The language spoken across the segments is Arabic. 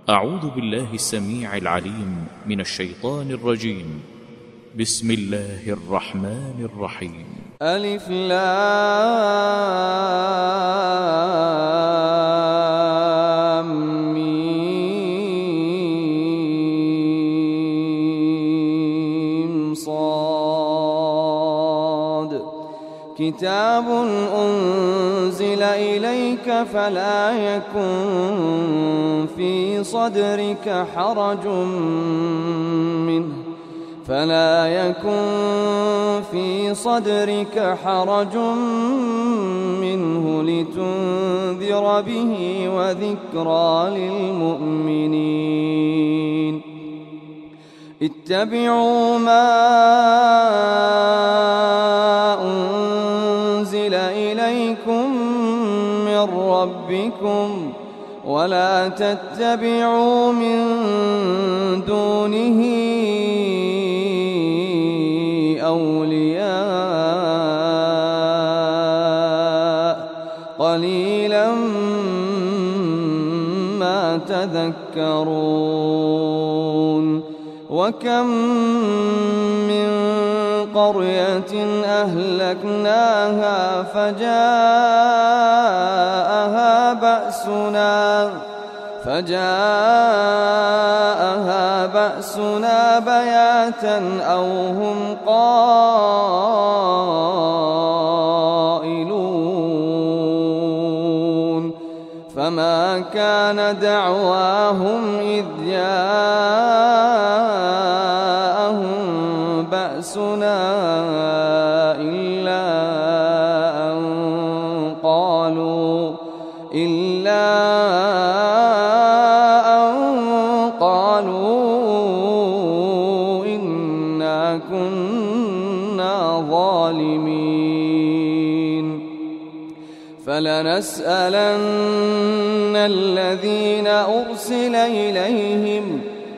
أعوذ بالله السميع العليم من الشيطان الرجيم. بسم الله الرحمن الرحيم. ألف لام ميم صاد كتاب أنزل إليك فلا يكن في صدرك حرج منه لتنذر به وذكرى للمؤمنين. اتبعوا ما أنزل إليكم من ربكم ولا تتبعوا من دونه أولياء قليلا ما تذكرون. وكم من قرية أهلكناها فجاءها بأسنا بياتا أو هم قائلون. فما كان دعواهم إذ جاءهم بأسنا إلا أن قالوا إنا كنا ظالمين. فلنسألن الذين أرسل إليهم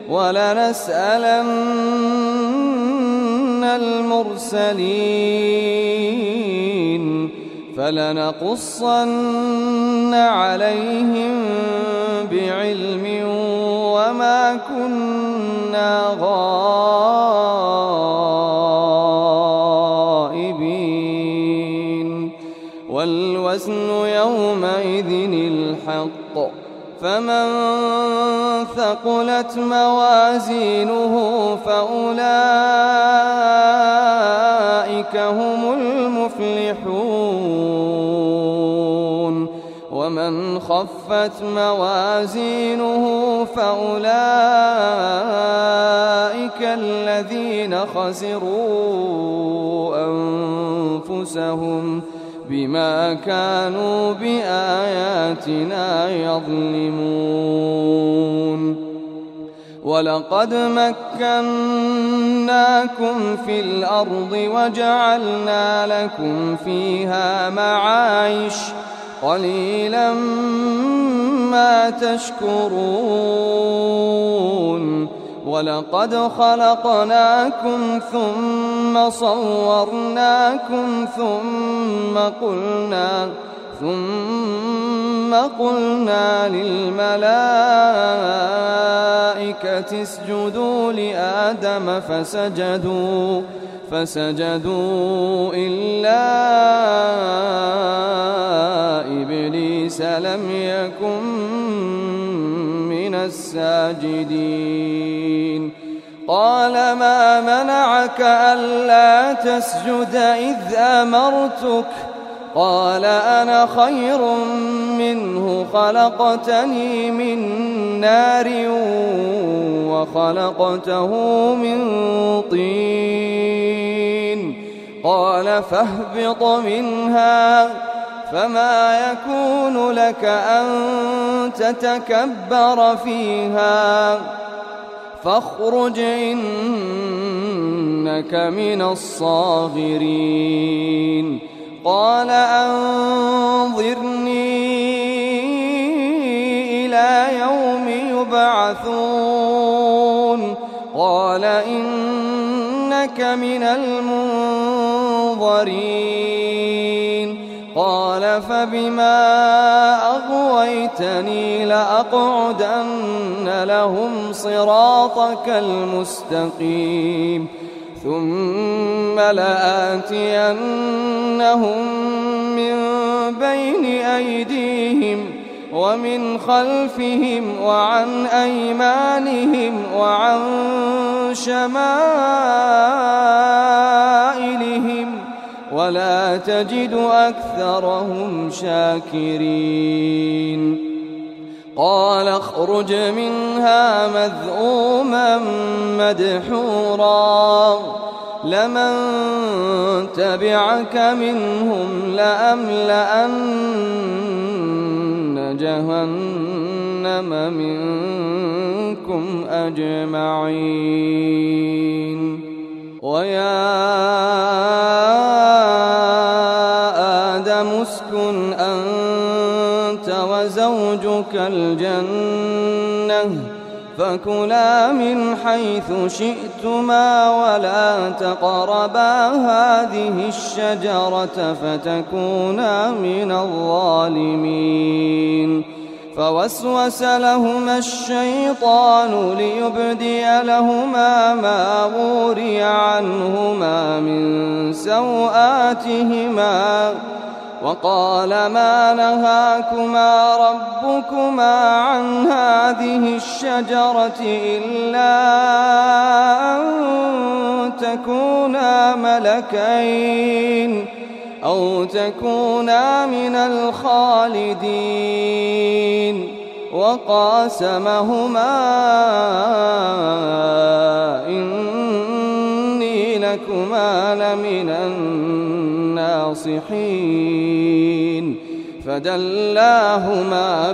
ولنسألن المرسلين. فلنقصن عليهم بعلم وما كنا غائبين. والوزن يومئذ الحق فمن ثقلت موازينه فأولئك هم المفلحون. ومن خفت موازينه فأولئك الذين خسروا أنفسهم بما كانوا بآياتنا يظلمون. ولقد مكناكم في الأرض وجعلنا لكم فيها معايش قليلا ما تشكرون. ولقد خلقناكم ثم صورناكم ثم قلنا للملائكة اسجدوا لآدم فسجدوا إلا إبليس لم يكن من الساجدين. قال ما منعك ألا تسجد إذ أمرتك؟ قال أنا خير منه خلقتني من نار وخلقته من طين. قال فاهبط منها فما يكون لك أن تتكبر فيها فاخرج إنك من الصاغرين. قال أنظرني إلى يوم يبعثون. قال إنك من المنظرين. قال فبما أغويتني لأقعدن لهم صراطك المستقيم ثم لآتينهم من بين أيديهم ومن خلفهم وعن أيمانهم وعن شمائلهم ولا تجد أكثرهم شاكرين قال اخرج منها مذءوما مدحورا لمن تبعك منهم لأملأن جهنم منكم أجمعين ويا آدم اسكن أنت وزوجك الجنة فكلا من حيث شئتما ولا تقربا هذه الشجرة فتكونا من الظالمين فوسوس لهما الشيطان ليبدي لهما ما وري عنهما من سوآتهما وقال ما نهاكما ربكما عن هذه الشجرة إلا أن تكونا ملكين أو تكونا من الخالدين وقاسمهما إني لكما لمن الناصحين فدلاهما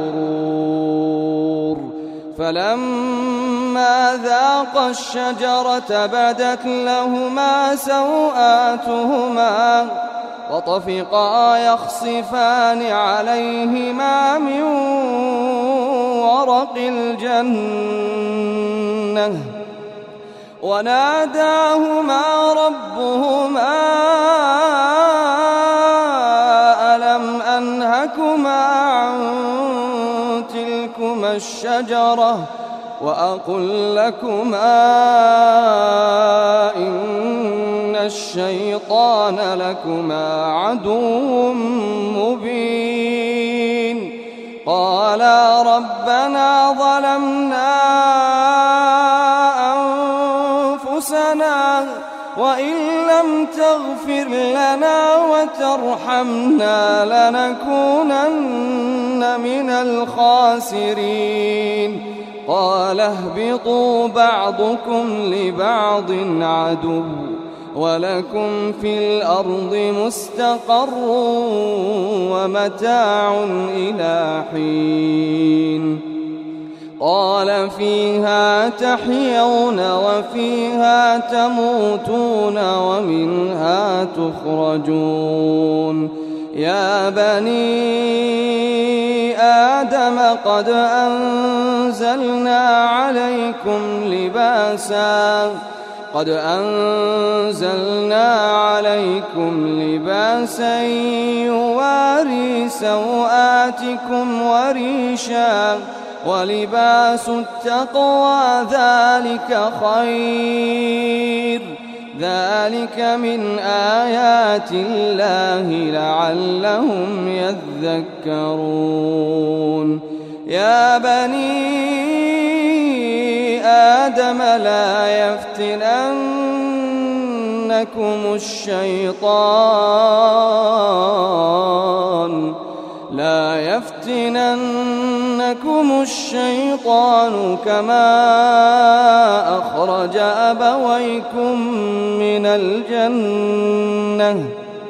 بغرور فلما ذاقا الشجرة بدت لهما سوآتهما وطفقا يخصفان عليهما من ورق الجنة وناداهما ربهما ألم أنهكما عن تلكما الشجرة وأقل لكما إن الشيطان لكما عدو مبين قالا ربنا ظلمنا أنفسنا وإن لم تغفر لنا وترحمنا لنكونن من الخاسرين قال اهبطوا بعضكم لبعض عدو ولكم في الأرض مستقر ومتاع إلى حين قال فيها تحيون وفيها تموتون ومنها تخرجون يا بني آدم قد أنزلنا عليكم لباسا يواري سوآتكم وريشا ولباس التقوى ذلك خير ذلك من آيات الله لعلهم يذكرون يا بني آدم لا يفتننكم الشيطان كما أخرج أبويكم من الجنة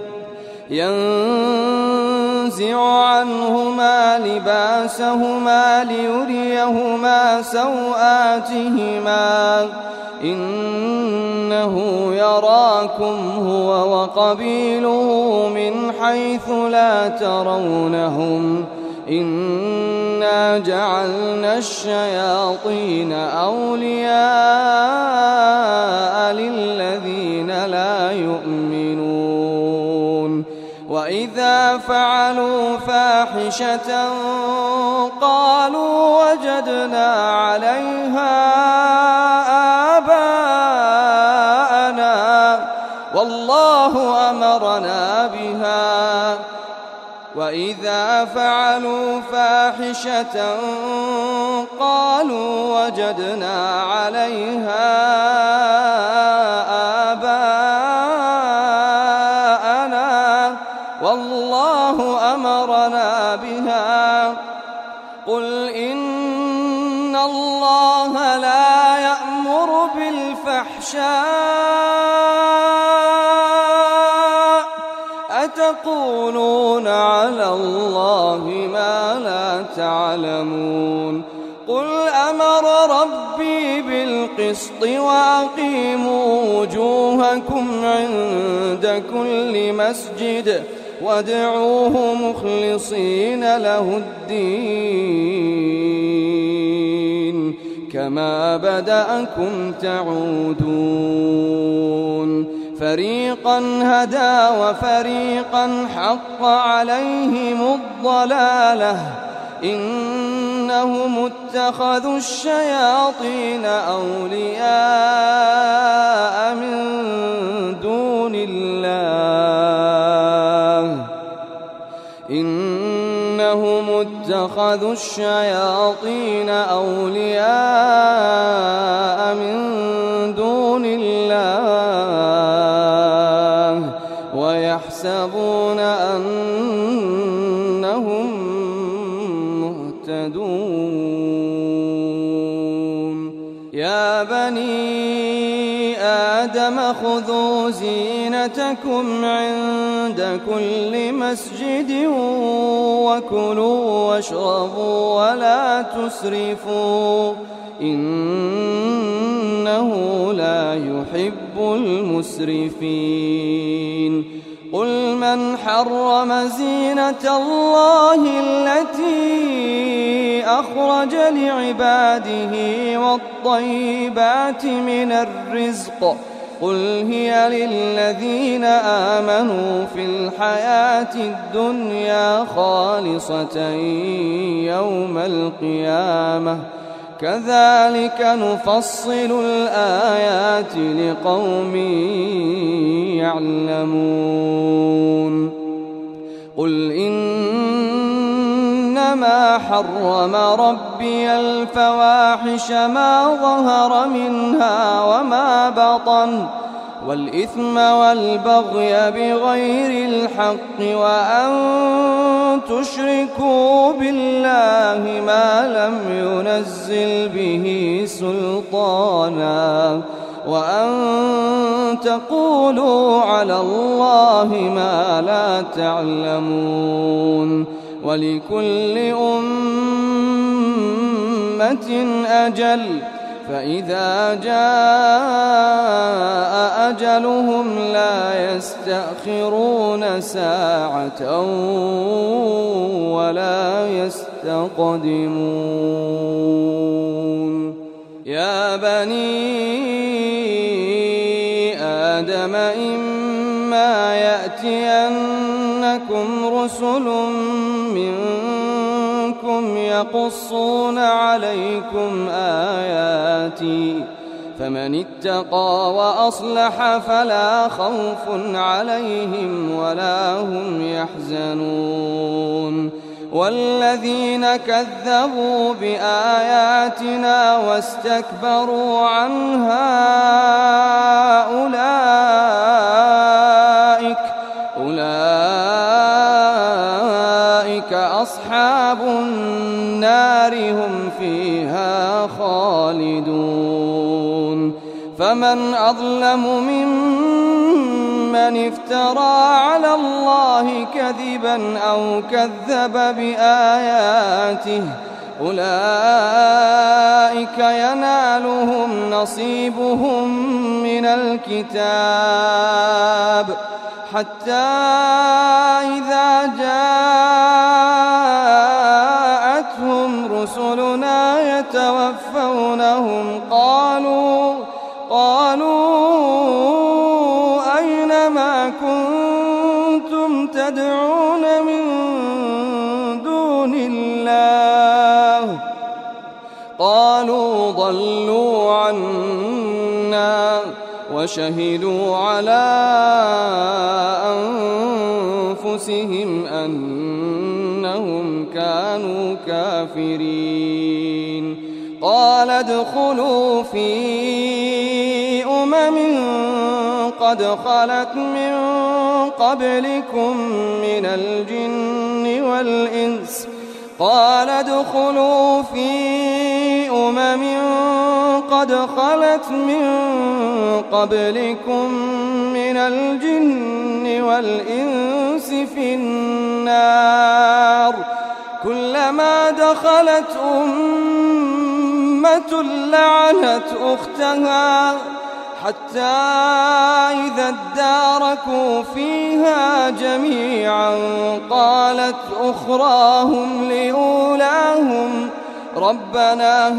ينزع عنهما لباسهما ليريهما سوآتهما إنه يراكم هو وقبيله من حيث لا ترونهم إنا جعلنا الشياطين أولياء للذين لا يؤمنون وإذا فعلوا فاحشة قالوا وجدنا عليها آباءنا والله أمرنا بها وإذا فعلوا فاحشة قالوا وجدنا عليها آباءنا والله أمرنا بها قل إن الله لا يأمر بالفحشاء أتقولون على الله ما لا تعلمون قل أمر ربي بالقسط وأقيموا وجوهكم عند كل مسجد وادعوه مخلصين له الدين كما بدأكم تعودون فريقا هدى وفريقا حق عليهم الضلالة إنهم اتخذوا الشياطين أولياء من دون الله إنهم اتخذوا الشياطين أولياء من دون الله ويحسبون أنهم مهتدون يا بني آدم خذوا زينتكم عند كل مسجد وكلوا واشربوا ولا تسرفوا إنه لا يحب المسرفين قل من حرم زينة الله التي أخرج لعباده والطيبات من الرزق قل هي للذين آمنوا في الحياة الدنيا خالصة يوم القيامة كذلك نفصل الآيات لقوم يعلمون قل إنما حرم ربي الفواحش ما ظهر منها وما بطن والإثم والبغي بغير الحق وأن تشركوا بالله ما لم ينزل به سلطانا وأن تقولوا على الله ما لا تعلمون ولكل أمة أجل فإذا جاء أجلهم لا يستأخرون ساعة ولا يستقدمون يا بني آدم إما يأتينكم رسل منكم يقصون عليكم آياتي فمن اتقى وأصلح فلا خوف عليهم ولا هم يحزنون والذين كذبوا بآياتنا واستكبروا عنها أولئك أصحاب النار هم فيها خالدون فمن أظلم ممن افترى على الله كذبا أو كذب بآياته أولئك ينالهم نصيبهم من الكتاب حتى إذا جاءتهم رسلنا يتوفونهم قالوا أين ما كنتم كنتم تدعون من دون الله قالوا ضلوا عنا وشهدوا على أنفسهم أنهم كانوا كافرين قال ادخلوا في قد خلت من قبلكم من الجن والإنس قد خلت من قبلكم من الجن والإنس في النار كلما دخلت أمة لعنت أختها حتى إذا اداركوا فيها جميعا قالت أخراهم لأولاهم ربنا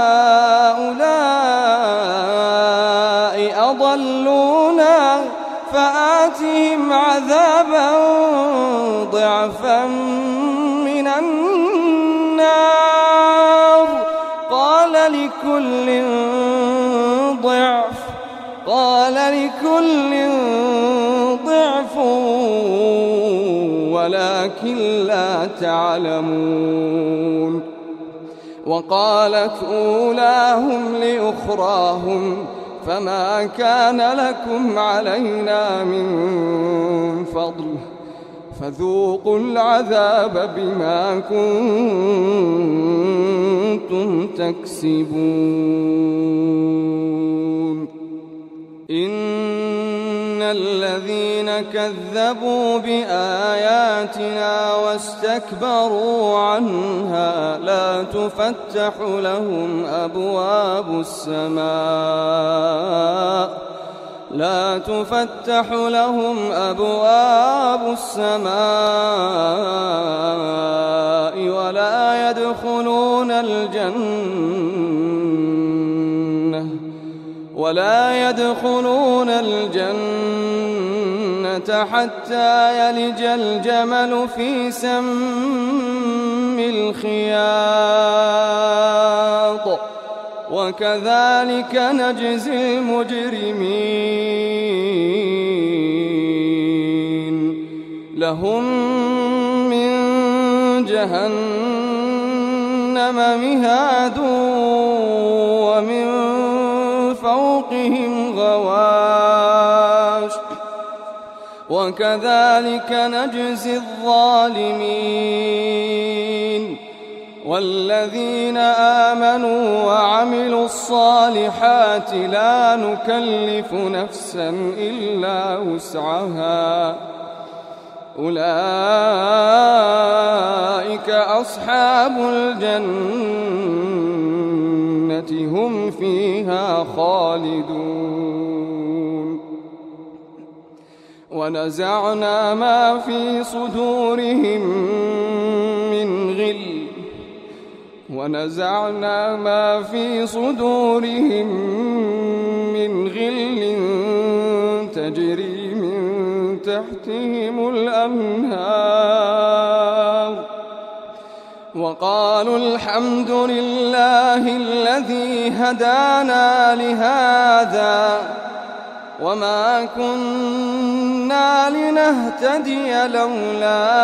هؤلاء أضلونا فآتهم عذابا ضعفا من النار قال لكل ضعف ولكن لا تعلمون وقالت أولاهم لأخراهم فما كان لكم علينا من فضل فذوقوا العذاب بما كنتم تكسبون إن الذين كذبوا بآياتنا واستكبروا عنها لا تفتح لهم أبواب السماء ولا يدخلون الجنة حتى يلج الجمل في سم الخياط وكذلك نجزي المجرمين لهم من جهنم مهاد ومن فوقهم غواش وكذلك نجزي الظالمين والذين آمنوا وعملوا الصالحات لا نكلف نفسا إلا وسعها أولئك أصحاب الجنة هم فيها خالدون ونزعنا ما في صدورهم من غل تجري من تحتهم الأنهار وقالوا الحمد لله الذي هدانا لهذا وما كنا لنهتدي لولا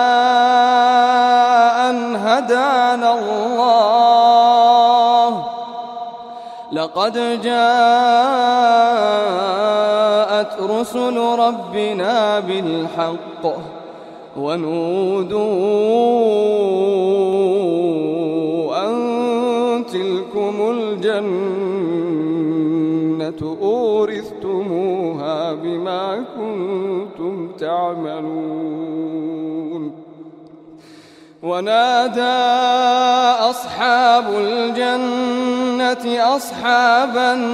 أن هدانا الله لقد جاءت رسل ربنا بالحق ونودوا أن تلكم الجنة أورثتموها بما كنتم تعملون ونادى أصحاب الجنة أصحاب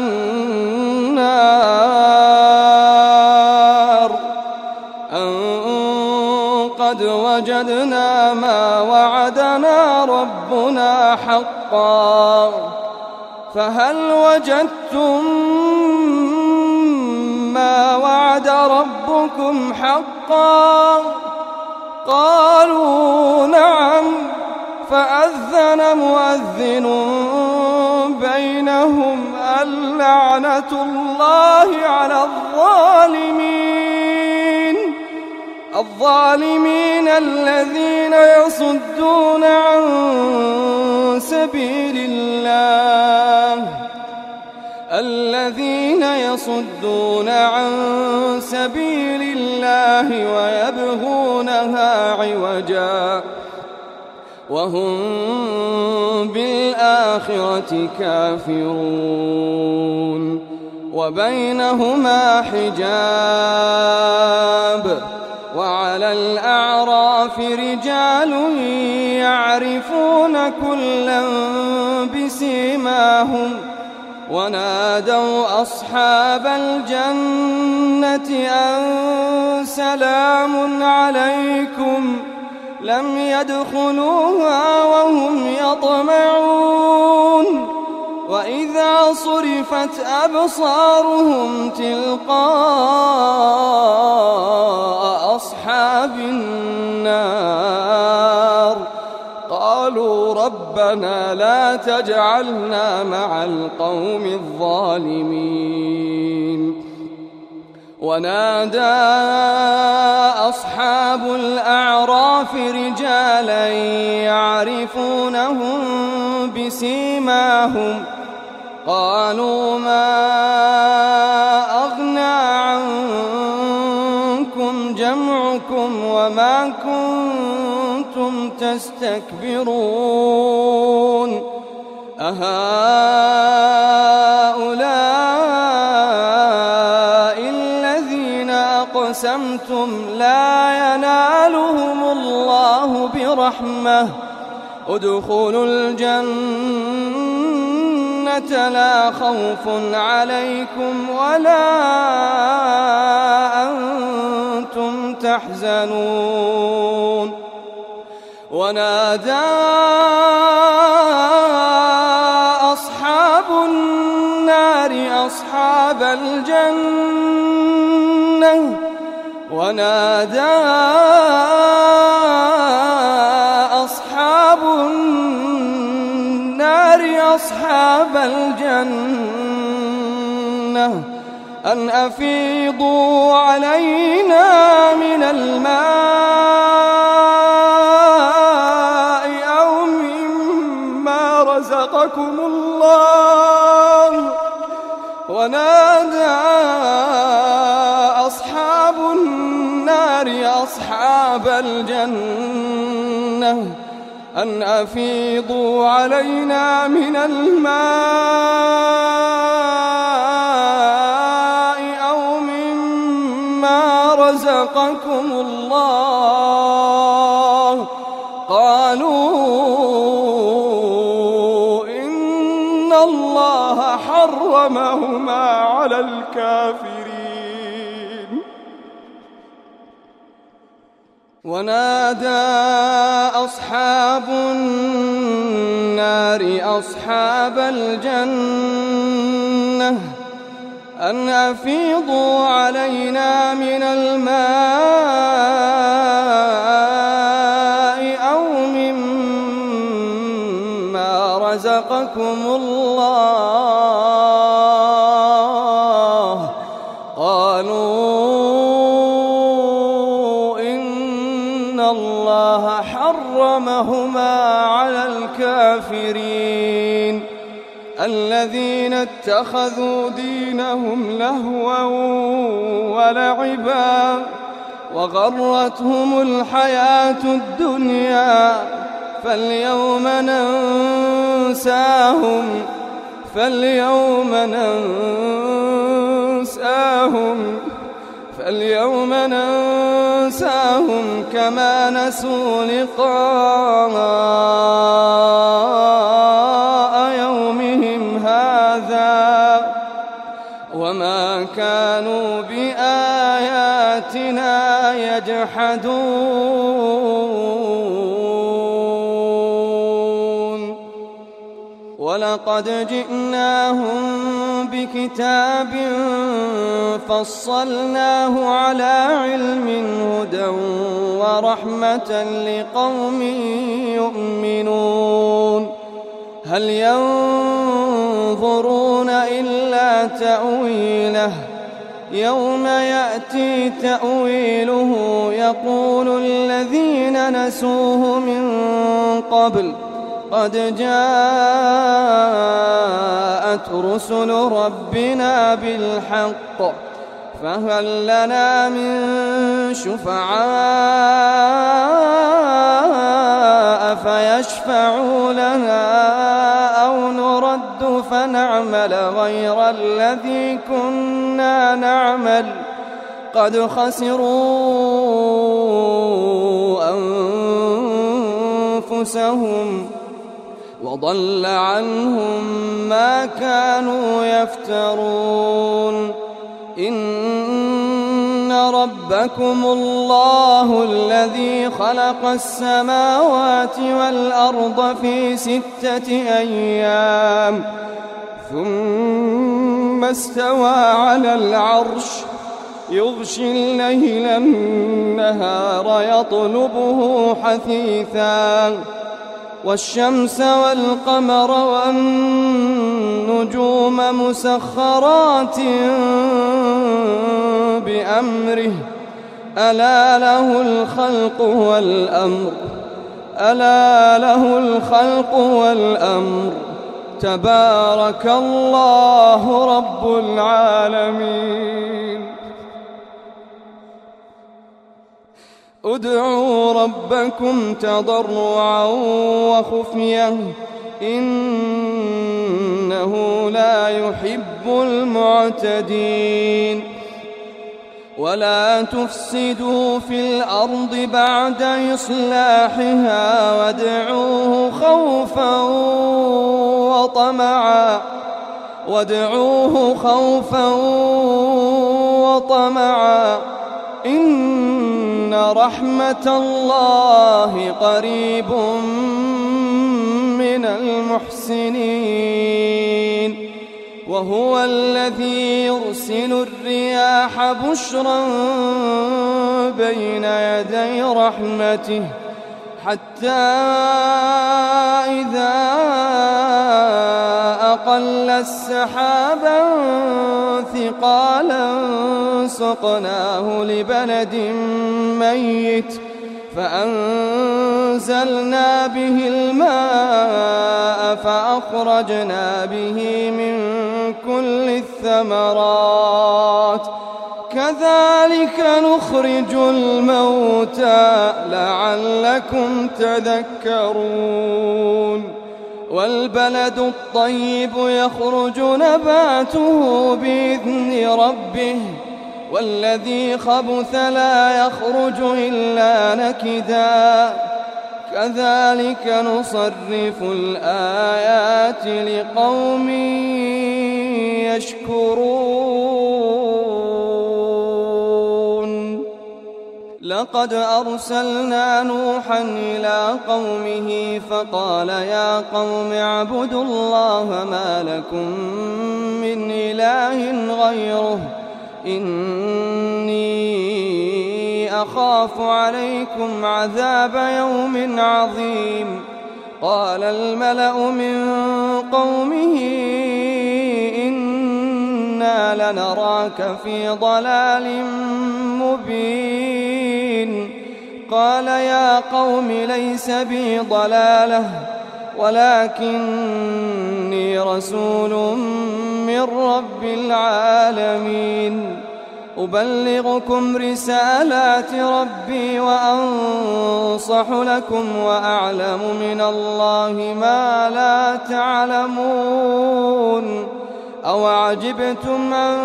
النار أن قد وجدنا ما وعدنا ربنا حقا فهل وجدتم ما وعدنا وعد ربكم حقا؟ قالوا نعم. فأذن مؤذن بينهم اللعنة الله على الظالمين الذين يصدون عن سبيل الله ويبغونها عوجا وهم بالآخرة كافرون وبينهما حجاب وعلى الأعراف رجال يعرفون كلا بسيماهم ونادوا أصحاب الجنة أن سلام عليكم لم يدخلوها وهم يطمعون وإذا صرفت أبصارهم تلقاء أصحاب النار قالوا ربنا لا تجعلنا مع القوم الظالمين. ونادى أصحاب الأعراف رجالا يعرفونهم بسيماهم قالوا ما أغنى عنكم جمعكم وما كنتم تستكبرون أهؤلاء الذين أقسمتم لا ينالهم الله برحمة ادخلوا الجنة لا خوف عليكم ولا أنتم تحزنون. ونادى أصحاب النار أصحاب الجنة أن أفيضوا علينا من الماء أو مما رزقكم الله. ونادى أصحاب النار أصحاب الجنة أن أفيضوا علينا من الماء أو مما رزقكم الله. قالوا إن الله حرمهما على الكافرين. ونادى أصحاب النار أصحاب الجنة أن أفيضوا علينا من الماء أو مما رزقكم الله. قالوا إن الله حرمهما على الكافرين الذين اتخذوا دينهم لهوا ولعبا وغرتهم الحياة الدنيا فاليوم ننساهم كما نسوا لقاء يومهم هذا وما كانوا بآياتنا يجحدون. ولقد جئناهم بكتاب فصلناه على علم هدى ورحمة لقوم يؤمنون هل ينظرون إلا تأويله يوم يأتي تأويله يقول الذين نسوه من قبل قد جاءت رسل ربنا بالحق فهل لنا من شفعاء فيشفعوا لنا أو نرد فنعمل غير الذي كنا نعمل قد خسروا أنفسهم وضل عنهم ما كانوا يفترون إن ربكم الله الذي خلق السماوات والأرض في 6 أيام ثم استوى على العرش يغشي الليل النهار يطلبه حثيثا والشمس والقمر والنجوم مسخرات بأمره ألا له الخلق والأمر تبارك الله رب العالمين ادعوا ربكم تضرعا وخفية إنه لا يحب المعتدين ولا تفسدوا في الأرض بعد إصلاحها وادعوه خوفا وطمعا إن رحمة الله قريب من المحسنين وهو الذي يرسل الرياح بشرا بين يدي رحمته حتى إذا أقل السحابا ثقالا سقناه لبلد ميت فأنزلنا به الماء فأخرجنا به من كل الثمرات كذلك نخرج الموتى لعلكم تذكرون والبلد الطيب يخرج نباته بإذن ربه والذي خبث لا يخرج إلا نكدا كذلك نصرف الآيات لقوم يشكرون لقد أرسلنا نوحا إلى قومه فقال يا قوم اعبدوا الله ما لكم من إله غيره إني أخاف عليكم عذاب يوم عظيم قال الملأ من قومه إنا لنراك في ضلال مبين قال يا قوم ليس بي ضلالة ولكني رسول من رب العالمين أبلغكم رسالات ربي وأنصح لكم وأعلم من الله ما لا تعلمون أوعجبتم أن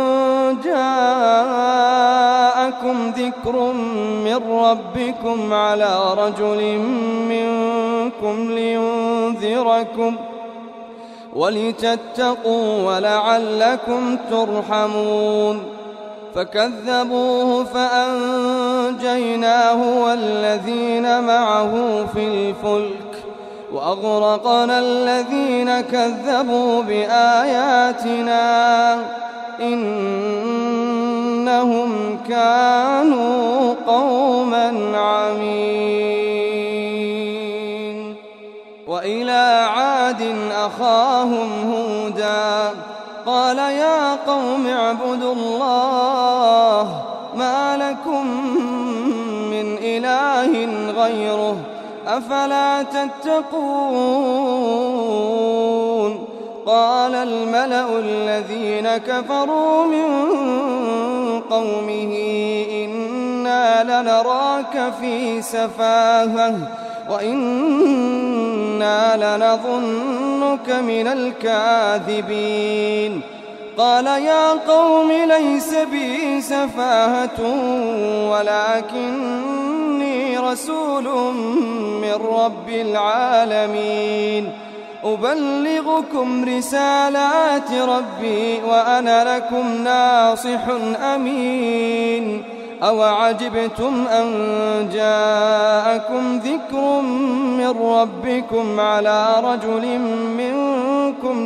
جاءكم ذكر من ربكم على رجل منكم لينذركم ولتتقوا ولعلكم ترحمون فكذبوه فأنجيناه والذين معه في الفلك وأغرقنا الذين كذبوا بآياتنا إنهم كانوا قوما عمين. وإلى عاد أخاهم هودا قال يا قوم اعبدوا الله ما لكم من إله غيره أفلا تتقون. قال الملأ الذين كفروا من قومه إنا لنراك في سفاهة وإنا لنظنك من الكاذبين. قال يا قوم ليس بي سفاهة ولكني رسول من رب العالمين أبلغكم رسالات ربي وأنا لكم ناصح أمين. أوعجبتم أن جاءكم ذكر من ربكم على رجل منكم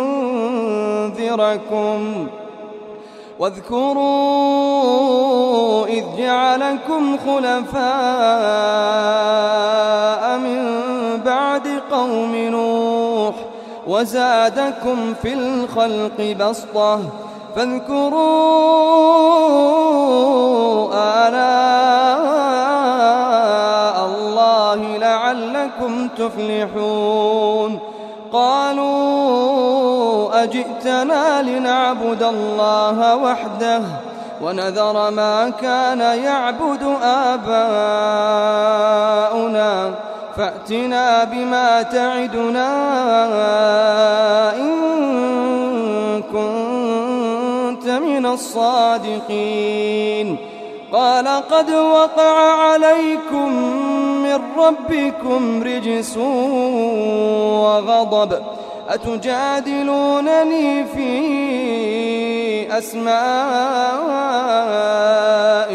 لينذركم واذكروا إذ جعلكم خلفاء من بعد قوم نوح وزادكم في الخلق بسطة فاذكروا آلاء الله لعلكم تفلحون. قالوا أجئتنا لنعبد الله وحده ونذر ما كان يعبد آباؤنا فأتنا بما تعدنا إن كنت من الصادقين. قال قد وقع عليكم من ربكم رجس وغضب أتجادلونني في أسماء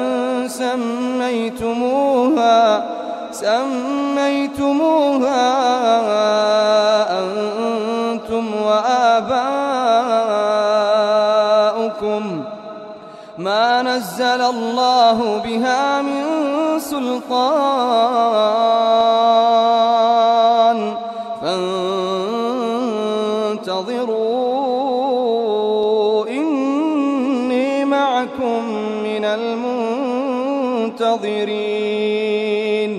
سميتموها أنتم وآباؤكم ما نزل الله بها من سلطان فانتظروا إني معكم من المنتظرين.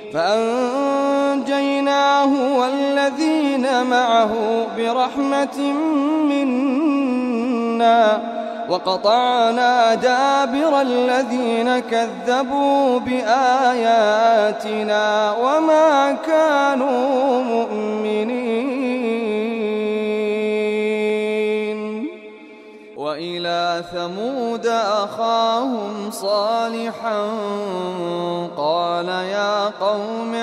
فأنجيناه والذين معه برحمة منا وقطعنا دابر الذين كذبوا بآياتنا وما كانوا مؤمنين. وإلى ثمود أخاهم صالحا قال يا قوم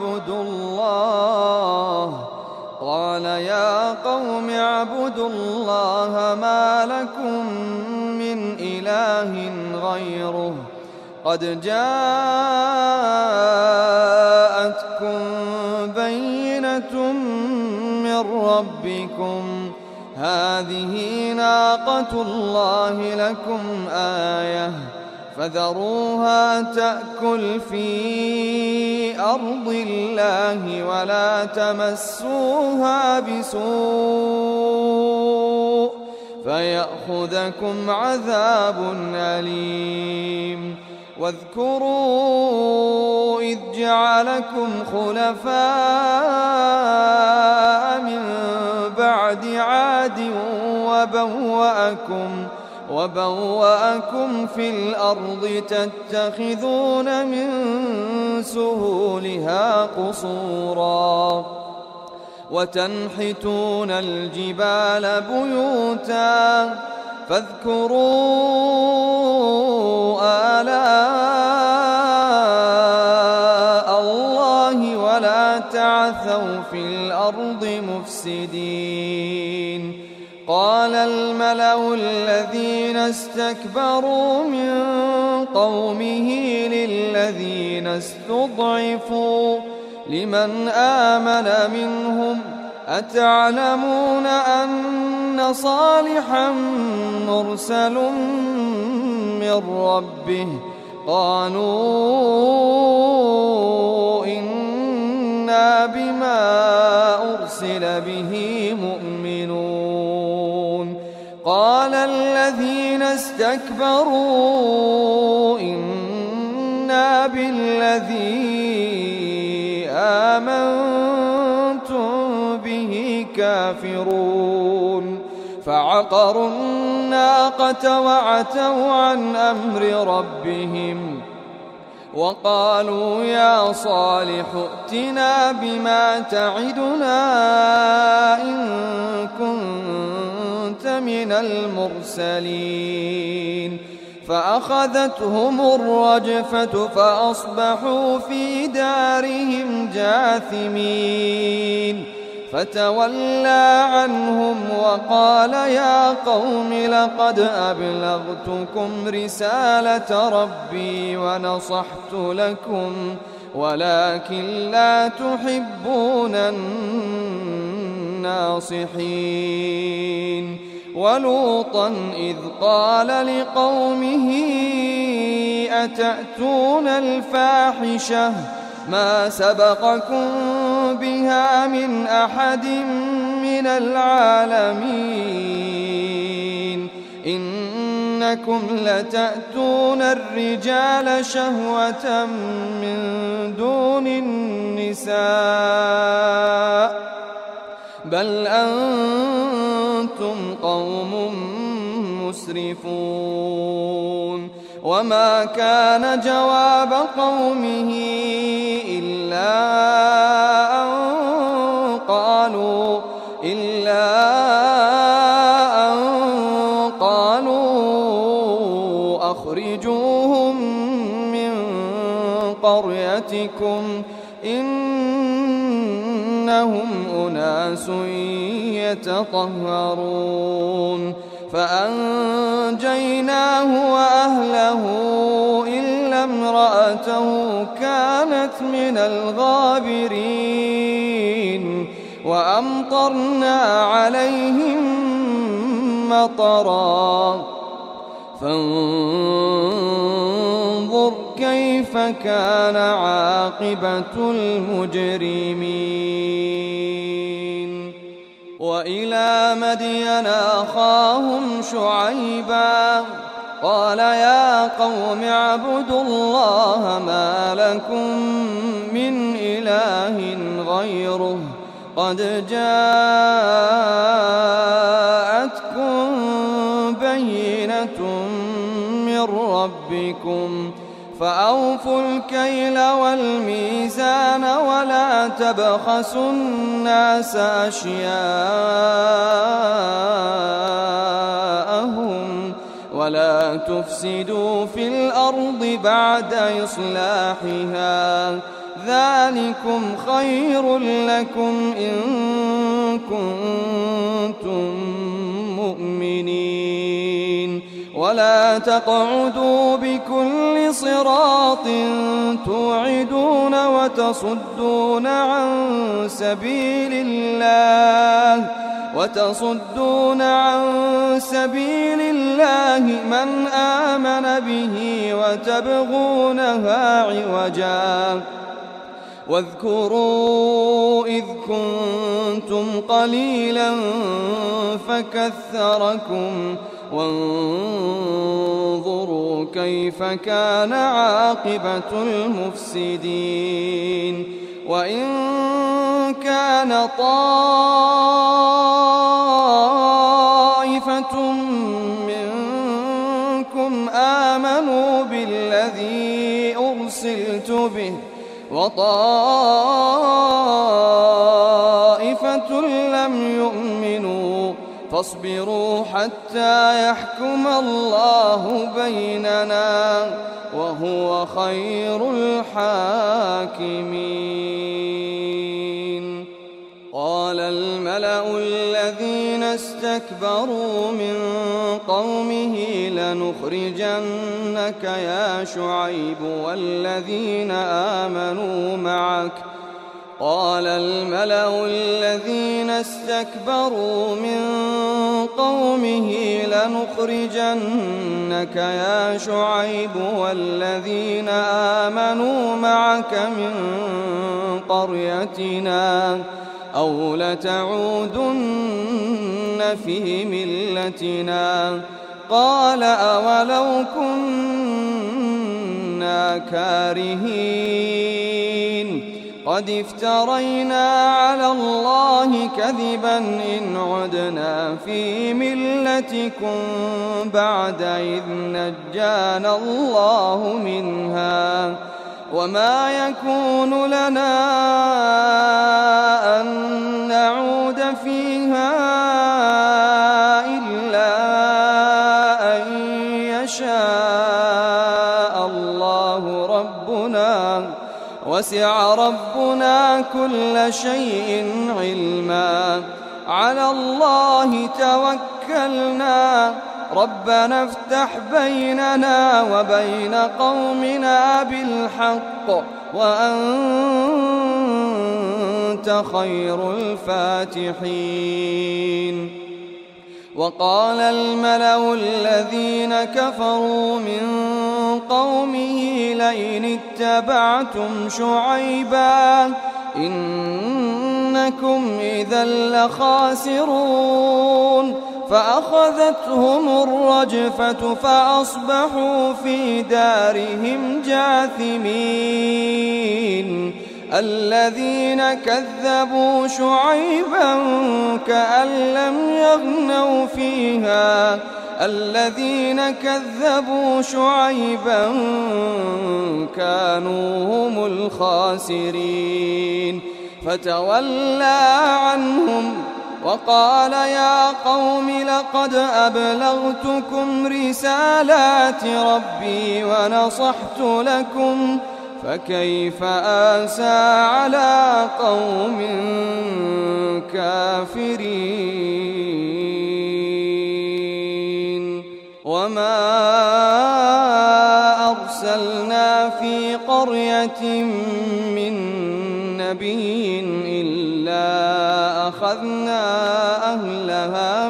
اعبدوا الله ما لكم من إله غيره قد جاءتكم بينة من ربكم هذه ناقة الله لكم آية فذروها تأكل في أرض الله ولا تمسوها بسوء فيأخذكم عذاب أليم. واذكروا إذ جعلكم خلفاء من بعد عاد وبوأكم في الأرض تتخذون من سهولها قصورا وتنحتون الجبال بيوتا فاذكروا آلاء الله ولا تعثوا في الأرض مفسدين. قال الملأ الذين استكبروا من قومه للذين استضعفوا لمن آمن منهم أتعلمون أن صالحا مرسل من ربه قالوا إنا بما أرسل به مؤمنون قال الذين استكبروا إنا بالذي آمنتم به كافرون فعقروا الناقة وعتوا عن أمر ربهم وقالوا يا صالح ائتنا بما تعدنا إن كنت من المرسلين فأخذتهم الرجفة فأصبحوا في دارهم جاثمين فتولى عنهم وقال يا قوم لقد أبلغتكم رسالة ربي ونصحت لكم ولكن لا تحبون الناصحين ولوطا إذ قال لقومه أتأتون الفاحشة ما سبقكم بها من أحد من العالمين إنكم لتأتون الرجال شهوة من دون النساء بل أنتم قوم مسرفون وما كان جواب قومه إلا أن قالوا أخرجوهم من قريتكم إنهم أناس يتطهرون فأنجيناه وأهله إلا امرأته كانت من الغابرين وأمطرنا عليهم مطرا فانظر كيف كان عاقبة المجرمين وإلى مدين أخاهم شعيبا قال يا قوم اعبدوا الله ما لكم من إله غيره قد جاءتكم بينة من ربكم فأوفوا الكيل والميزان ولا تبخسوا الناس أشياءهم ولا تفسدوا في الأرض بعد إصلاحها ذلكم خير لكم إن كنتم مؤمنين ولا تقعدوا بكل صراط توعدون وتصدون عن سبيل الله من آمن به وتبغونها عوجا واذكروا إذ كنتم قليلا فكثركم وانظروا كيف كان عاقبة المفسدين وإن كان طائفة منكم آمنوا بالذي أرسلت به وطائفة لم يؤمنوا فاصبروا حتى يحكم الله بيننا وهو خير الحاكمين قال الملأ الذين استكبروا من قومه لنخرجنك يا شعيب والذين آمنوا معك قال الملأ الذين استكبروا من قومه لنخرجنك يا شعيب والذين آمنوا معك من قريتنا أو لتعودن في ملتنا قال أولو كنا كارهين قد افترينا على الله كذبا إن عدنا في ملتكم بعد إذ نجانا الله منها وما يكون لنا أن نعود فيها إلا أن يشاء الله ربنا وسع ربنا كل شيء علما على الله توكلنا ربنا افتح بيننا وبين قومنا بالحق وأنت خير الفاتحين وقال الملأ الذين كفروا من قومه لئن اتبعتم شعيبا إنكم إذا لخاسرون فأخذتهم الرجفة فأصبحوا في دارهم جاثمين الذين كذبوا شعيبا كأن لم يغنوا فيها الذين كذبوا شعيبا كانوا هم الخاسرين فتولى عنهم وقال يا قوم لقد أبلغتكم رسالات ربي ونصحت لكم فكيف آسى على قوم كافرين وما أرسلنا في قرية من نبي إلا أخذنا أهلها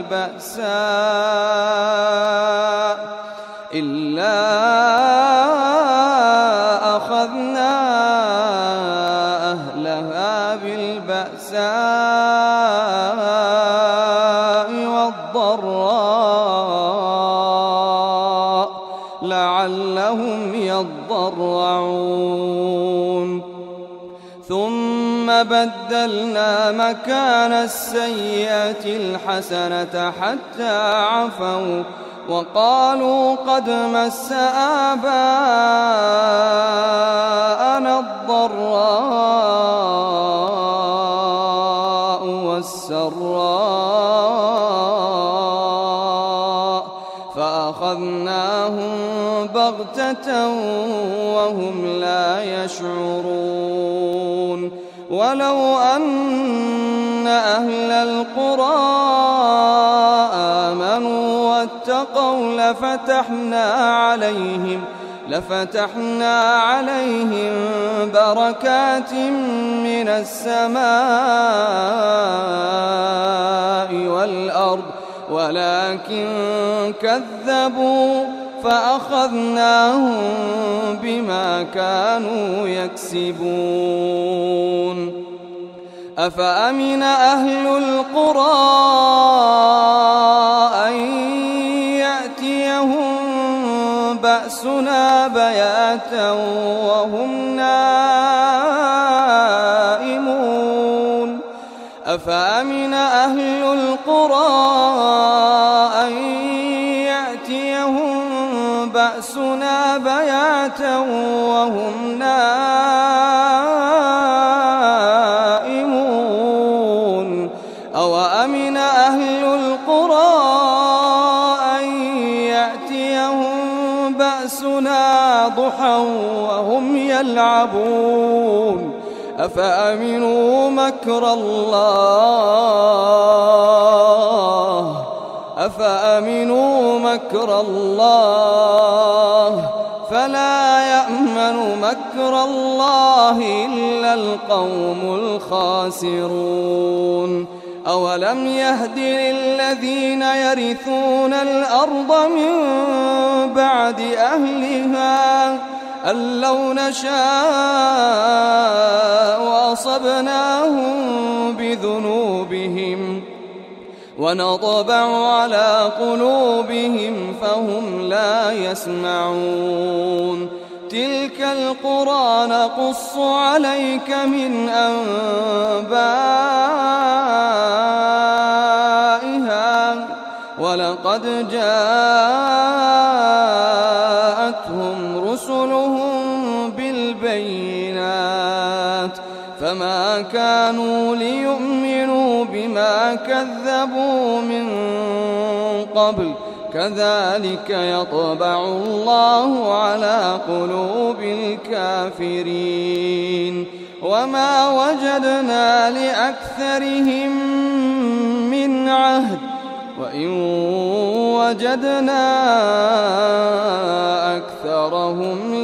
بالبأساء والضراء لعلهم يضرعون ثم بدلنا مكان السيئة الحسنة حتى عفوا وقالوا قد مس آباءنا الضراء والسراء فأخذناهم بغتة وهم لا يشعرون ولو أن أهل القرى آمنوا واتقوا لفتحنا عليهم بركات من السماء والأرض ولكن كذبوا فأخذناهم بما كانوا يكسبون أفأمن أهل القرى أن يأتيهم بأسنا بياتا وهم نائمون أفأمن أهل القرى أن يأتيهم بأسنا بياتا وهم نائمون أوأمن أهل القرى أن يأتيهم بأسنا ضحى وهم يلعبون أفأمنوا مكر الله فلا يأمن يأمن مكر الله إلا القوم الخاسرون أولم يهد للذين يرثون الأرض من بعد أهلها أن لو نشاء أصبناهم بذنوبهم ونطبع على قلوبهم فهم لا يسمعون تلك القرى نقص عليك من أنبائها ولقد جاءتهم رسلهم بالبينات فما كانوا ليؤمنوا بما كذبوا من قبل كذلك يطبع الله على قلوب الكافرين وما وجدنا لأكثرهم من عهد وإن وجدنا أكثرهم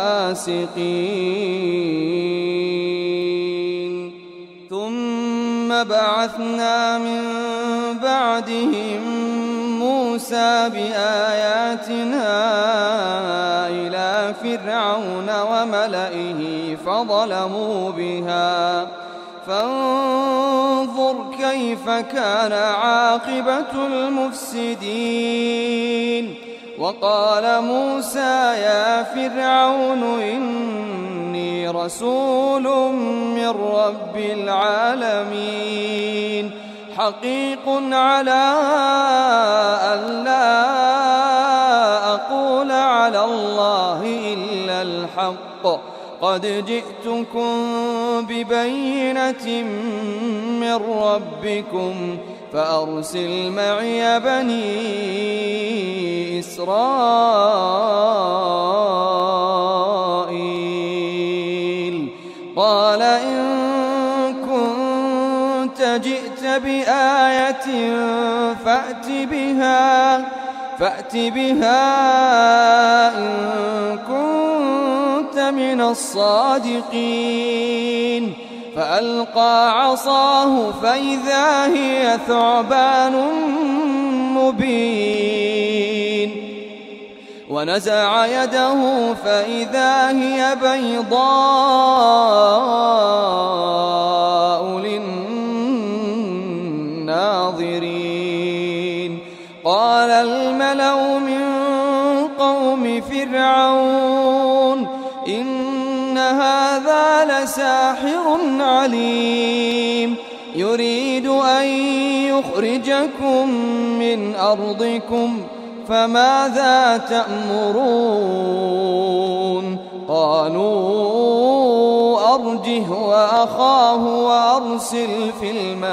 لفاسقين ثم بعثنا من بعدهم موسى بآياتنا إلى فرعون وملئه فظلموا بها فانظر كيف كان عاقبة المفسدين وقال موسى يا فرعون إني رسول من رب العالمين حقيق على ألا أقول على الله إلا الحق قد جئتكم ببينة من ربكم فأرسل معي بني إسرائيل قال إن كنت جئت بآية فأت بها إن كنت من الصادقين فألقى عصاه فإذا هي ثعبان مبين ونزع يده فإذا هي بيضاء للناظرين قال الملأ من قوم فرعون إن هذا لساحر عليم يريد أن يخرجكم من أرضكم فماذا تأمرون قالوا أرجه وأخاه وأرسل في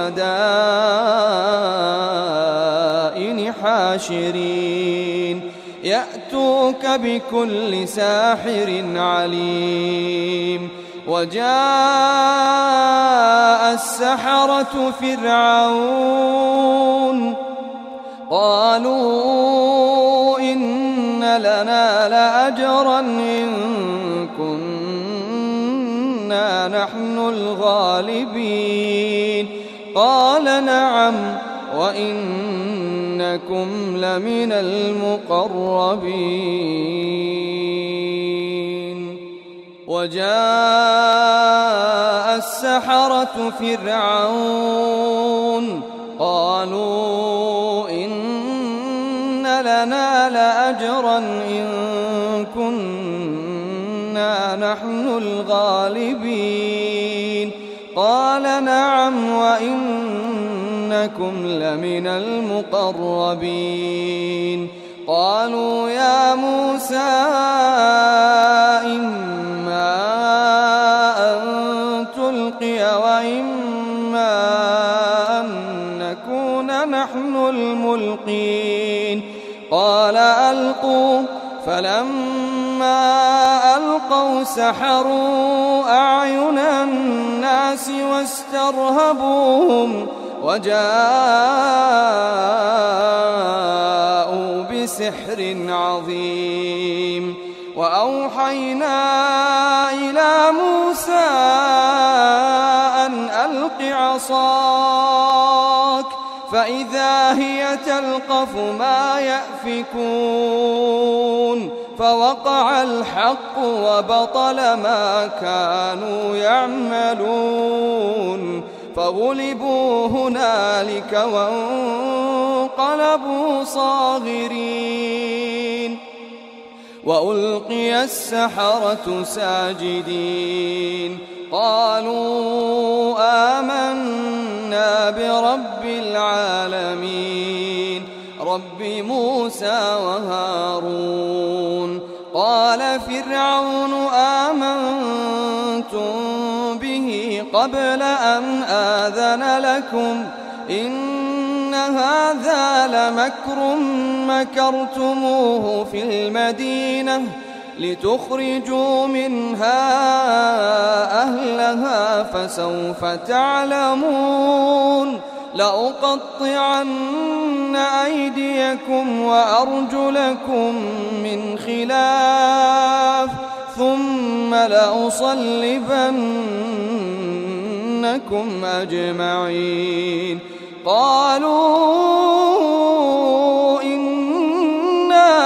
المدائن حاشرين يأتوك بكل ساحر عليم وجاء السحرة فرعون قالوا إن لنا لأجرا إن كنا نحن الغالبين قال نعم وإنكم لمن المقربين وجاء السحرة فرعون قالوا إن لنا لأجرا إن كنا نحن الغالبين قال نعم وإنكم لمن المقربين قالوا يا موسى إما أن تلقي وإما أن نكون نحن الملقين قال ألقوا فلما ألقوا سحروا أعين الناس واسترهبوهم وجاءوا بسحر عظيم وأوحينا إلى موسى أن ألق عصاك فإذا هي تلقف ما يأفكون فوقع الحق وبطل ما كانوا يعملون فغلبوا هنالك وانقلبوا صاغرين وألقي السحرة ساجدين قالوا آمنا برب العالمين رب موسى وهارون قال فرعون آمنتم به قبل أن آذن لكم إن هذا لمكر مكرتموه في المدينة لتخرجوا منها أهلها فسوف تعلمون لأقطعن أيديكم وأرجلكم من خلاف ثم لأصلبنكم أجمعين قالوا إنا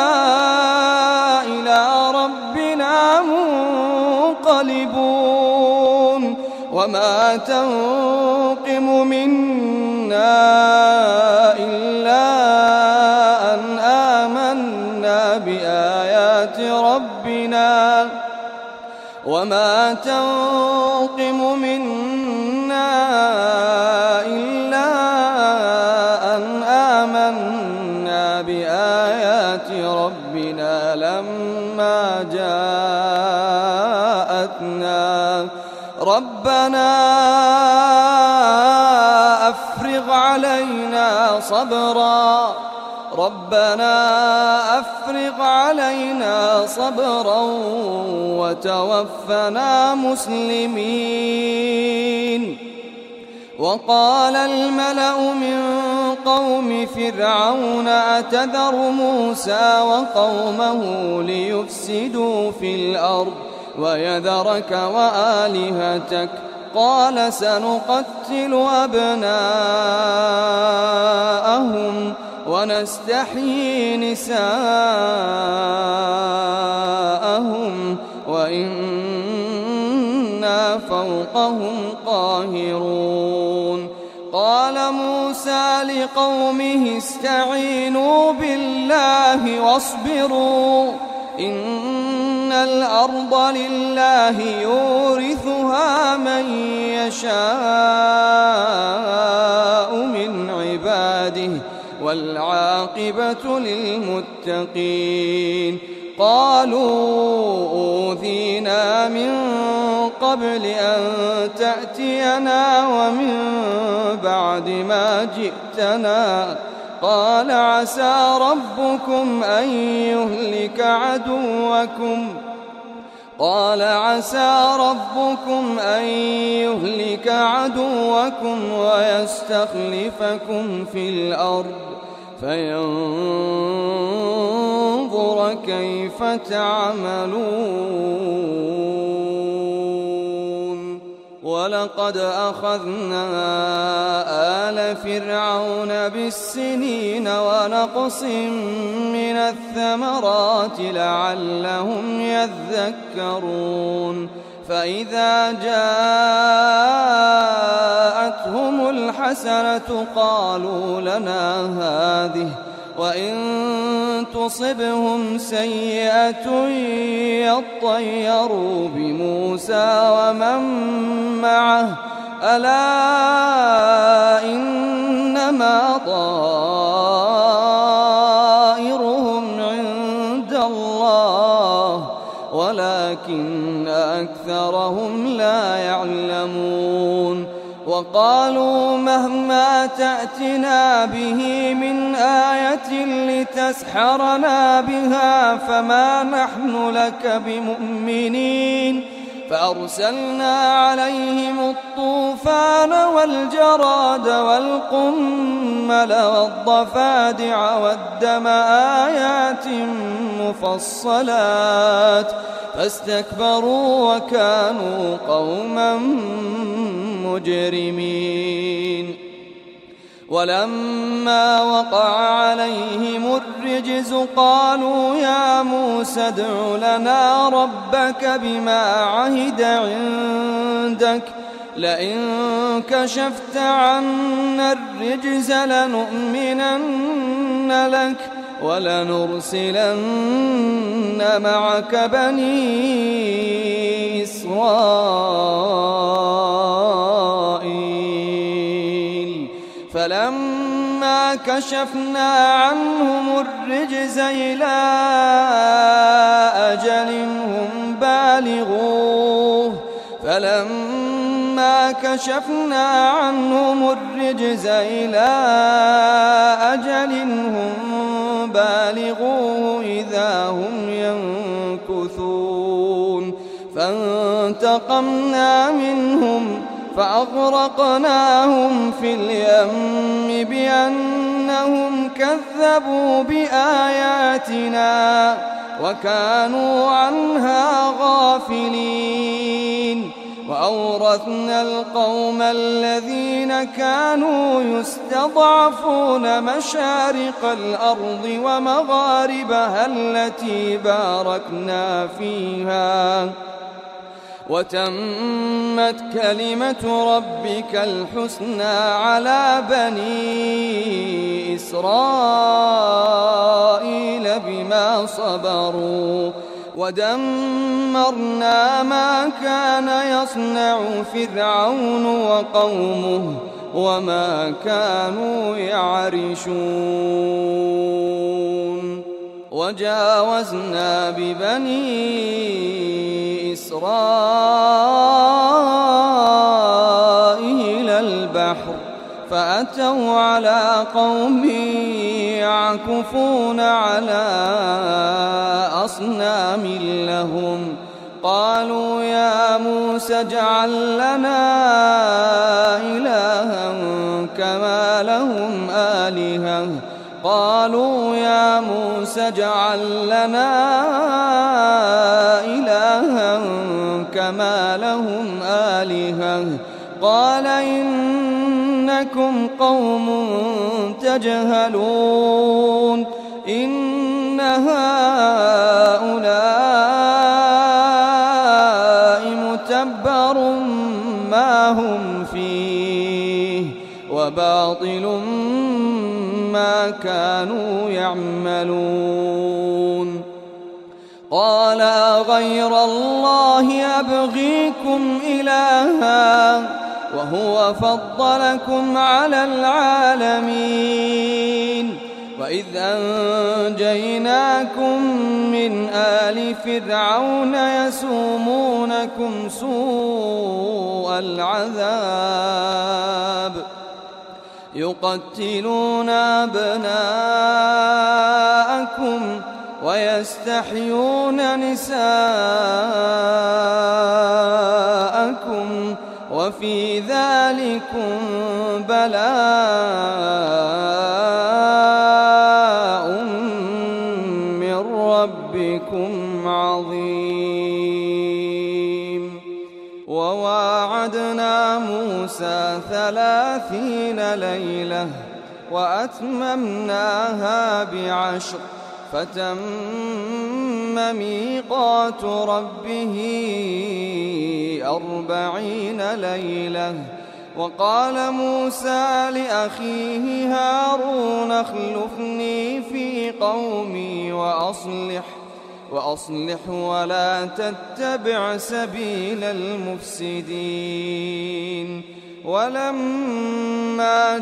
إلى ربنا منقلبون وما تنقم منا إلا أن آمنا بآيات ربنا وما تنقم منا إلا أن آمنا بآيات ربنا لما جاءتنا ربنا أفرغ علينا صبرا وتوفنا مسلمين وقال الملأ من قوم فرعون أتذر موسى وقومه ليفسدوا في الأرض ويذرك وآلهتك قال سنقتل أبناءهم ونستحيي نساءهم وإنا فوقهم قاهرون قال موسى لقومه استعينوا بالله واصبروا إن الأرض لله يورثها من يشاء من عباده والعاقبة للمتقين قالوا أوذينا من قبل أن تأتينا ومن بعد ما جئتنا قال عسى ربكم أن يهلك عدوكم ويستخلفكم في الأرض فينظر كيف تعملون ولقد أخذنا آل فرعون بالسنين ونقص من الثمرات لعلهم يذكرون فإذا جاءتهم الحسنة قالوا لنا هذه وإن تصبهم سيئة يطيروا بموسى ومن معه ألا إنما طائرهم عند الله ولكن أكثرهم لا يعلمون وقالوا مهما تأتنا به من آية لتسحرنا بها فما نحن لك بمؤمنين فأرسلنا عليهم الطوفان والجراد والقمل والضفادع والدم آيات مفصلات فاستكبروا وكانوا قوما مجرمين. ولما وقع عليهم الرجز قالوا يا موسى ادع لنا ربك بما عهد عندك لئن كشفت عنا الرجز لنؤمنن لك ولنرسلن معك بني إسرائيل. فلما كشفنا عنهم الرجز إلى أجل هم بالغوه إذا هم ينكثون فانتقمنا منهم فأغرقناهم في اليم بأنهم كذبوا بآياتنا وكانوا عنها غافلين. وأورثنا القوم الذين كانوا يستضعفون مشارق الأرض ومغاربها التي باركنا فيها وتمت كلمة ربك الحسنى على بني إسرائيل بما صبروا ودمرنا ما كان يصنع فرعون وقومه وما كانوا يعرشون. وجاوزنا ببني إسرائيل البحر فأتوا على قوم يعكفون على أصنام لهم قالوا يا موسى اجعل لنا إلها كما لهم آلهة قال إنكم قوم تجهلون إن هؤلاء متبر ما هم فيه وباطل ما كانوا يعملون. قال غير الله أبغيكم إلها وهو فضلكم على العالمين وإذ أنجيناكم من آل فرعون يسومونكم سوء العذاب يقتلون أبناءكم ويستحيون نساءكم وفي ذلكم بلاء من ربكم عظيم. وواعدنا موسى 30 ليلة وأتممناها ب10 فتم ميقات ربه 40 ليلة. وقال موسى لأخيه هارون اخلفني في قومي وأصلح ولا تتبع سبيل المفسدين. ولما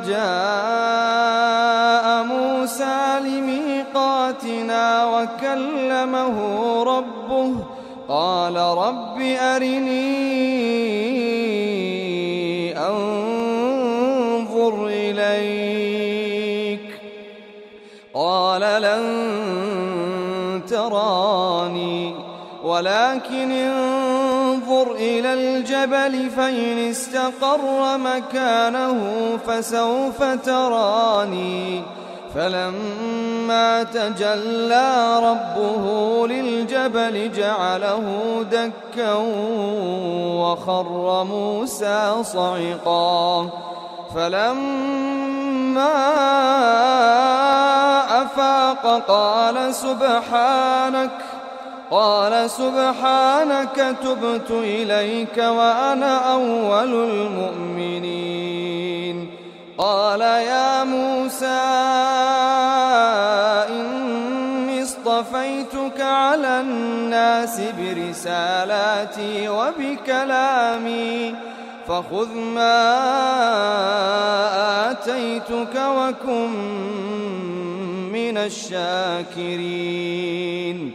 جاء موسى لميقاتنا وكلمه ربه قال رب أرني أنظر إليك قال لن تراني ولكن انظر انظر إلى الجبل فإن استقر مكانه فسوف تراني فلما تجلى ربه للجبل جعله دكا وخر موسى صعقا فلما أفاق قال سبحانك تبت إليك وأنا أول المؤمنين قال يا موسى إني اصطفيتك على الناس برسالاتي وبكلامي فخذ ما آتيتك وكن من الشاكرين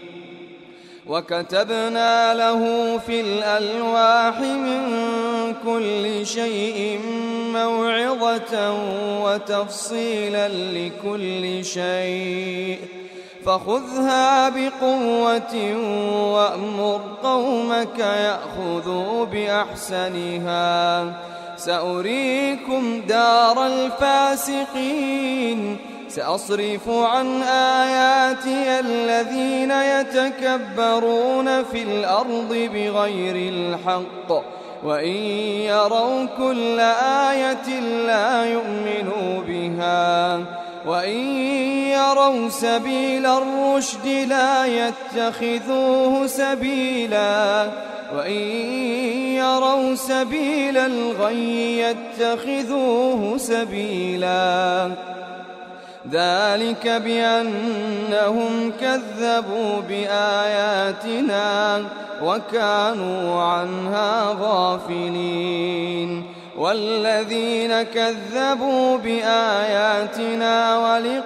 وكتبنا له في الألواح من كل شيء موعظة وتفصيلا لكل شيء فخذها بقوة وأمر قومك يأخذوا بأحسنها سأريكم دار الفاسقين سأصرف عن آياتي الذين يتكبرون في الأرض بغير الحق وإن يروا كل آية لا يؤمنوا بها وإن يروا سبيل الرشد لا يتخذوه سبيلا وإن يروا سبيل الغي يتخذوه سبيلا ذلك بأنهم كذبوا بآياتنا وكانوا عنها غافلين والذين كذبوا بآياتنا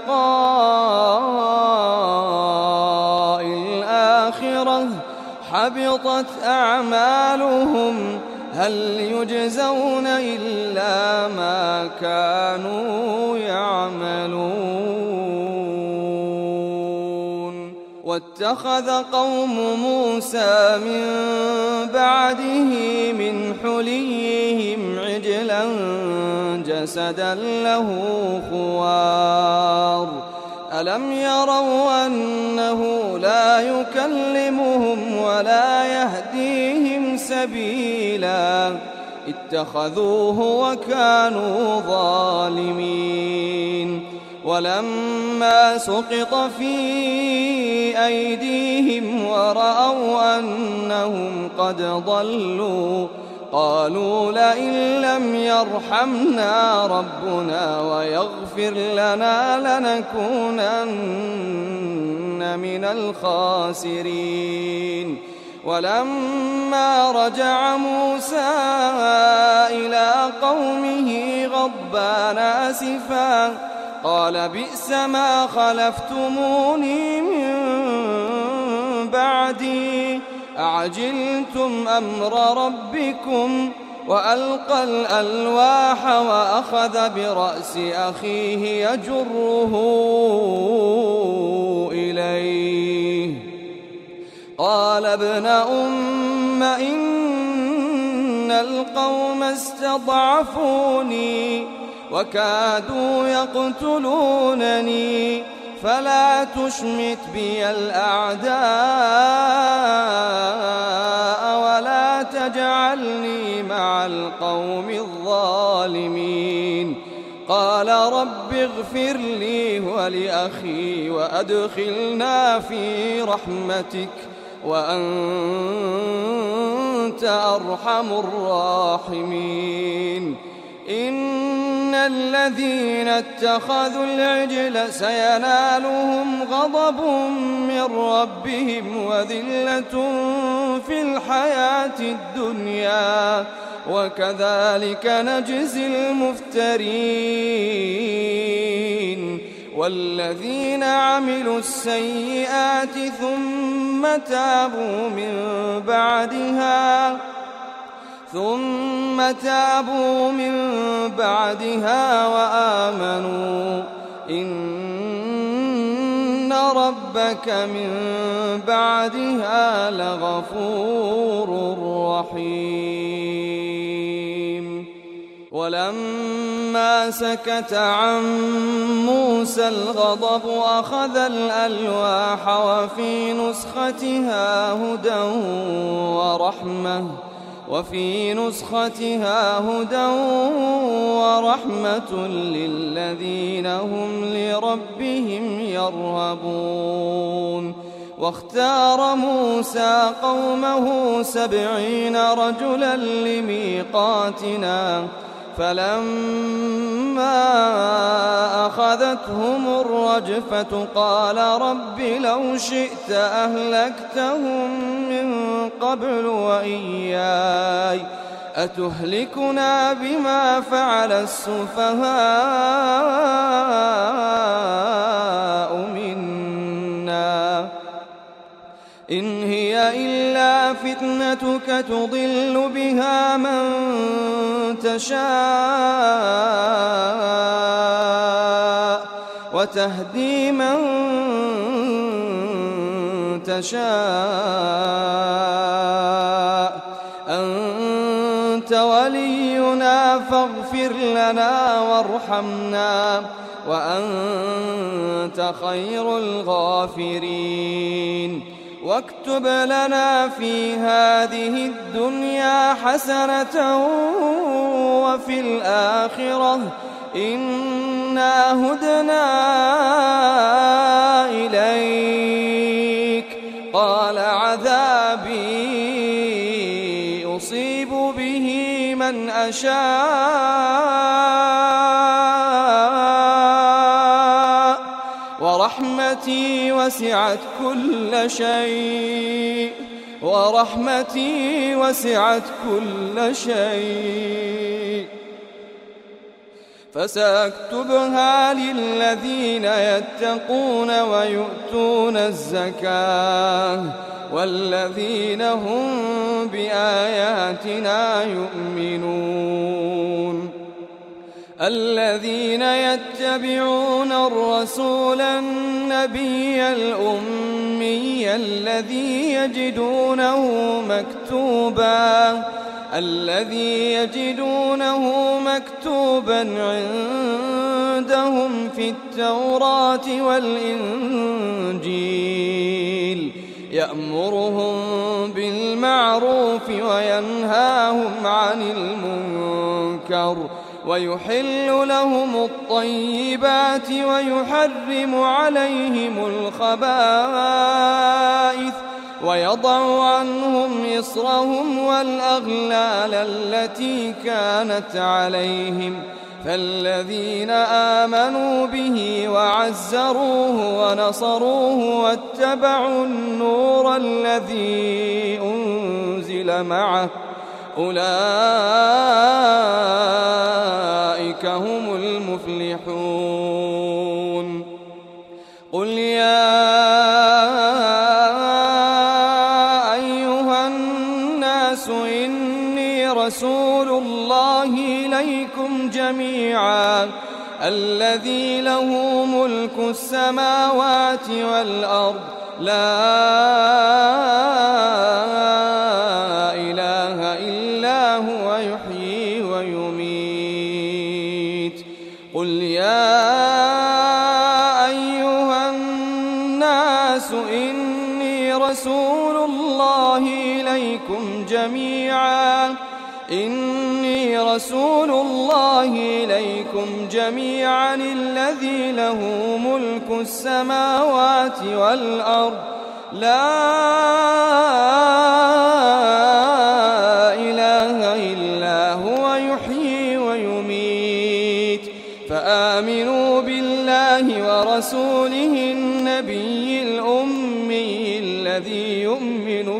ولقاء الآخرة حبطت أعمالهم هل يجزون إلا ما كانوا يعملون واتخذ قوم موسى من بعده من حليهم عجلا جسدا له خوار ألم يروا أنه لا يكلمهم ولا يهديهم سبيلا اتخذوه وكانوا ظالمين ولما سقط في أيديهم ورأوا أنهم قد ضلوا قالوا لئن لم يرحمنا ربنا ويغفر لنا لنكونن من الخاسرين ولما رجع موسى إلى قومه غضبان آسفا قال بئس ما خلفتموني من بعدي أعجلتم أمر ربكم وألقى الألواح وأخذ برأس أخيه يجره إليه قال ابن أم إن القوم استضعفوني وكادوا يقتلونني فلا تشمت بي الأعداء ولا تجعلني مع القوم الظالمين قال رب اغفر لي ولأخي وأدخلنا في رحمتك وأنت أرحم الراحمين إن الذين اتخذوا العجل سينالهم غضب من ربهم وذلة في الحياة الدنيا وكذلك نجزي المفترين والذين عملوا السيئات ثم تابوا من بعدها وآمنوا إن ربك ربك من بعدها لغفور رحيم. ولما سكت عن موسى الغضب أخذ الألواح وفي نسختها هدى ورحمة للذين هم لربهم يرهبون. واختار موسى قومه 70 رجلا لميقاتنا فلما أخذتهم الرجفة قال رب لو شئت أهلكتهم من قبل وإياي أتهلكنا بما فعل السفهاء منا إن هي إلا فتنتك تضل بها من تشاء وتهدي من تشاء أنت ولينا فاغفر لنا وارحمنا وأنت خير الغافرين. واكتب لنا في هذه الدنيا حسنة وفي الآخرة إنا هدنا إليك. قال عذابي أصيب به من أشاء ورحمتي وسعت كل شيء فسأكتبها للذين يتقون ويؤتون الزكاة والذين هم بآياتنا يؤمنون. الذين يتبعون الرسول النبي الأمي الذي يجدونه مكتوبا عندهم في التوراة والإنجيل يأمرهم بالمعروف وينهاهم عن المنكر ويحل لهم الطيبات ويحرم عليهم الخبائث ويضع عنهم إصرهم والأغلال التي كانت عليهم. فالذين آمنوا به وعزروه ونصروه واتبعوا النور الذي أنزل معه أولئك هم المفلحون. قل يا أيها الناس إني رسول الله إليكم جميعا الذي له ملك السماوات والأرض لا إله إلا هو يحيي ويميت. قل يا أيها الناس إني رسول الله إليكم جميعا الذي له ملك السماوات والأرض لا إله إلا هو يحيي ويميت. فآمنوا بالله ورسوله النبي الأمي الذي يؤمن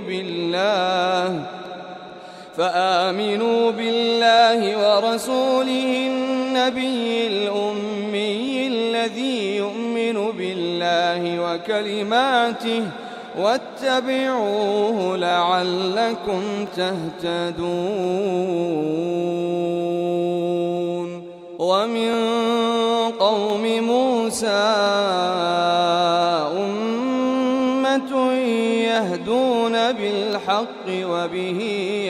بالله وكلماته واتبعوه لعلكم تهتدون. ومن قوم موسى وبه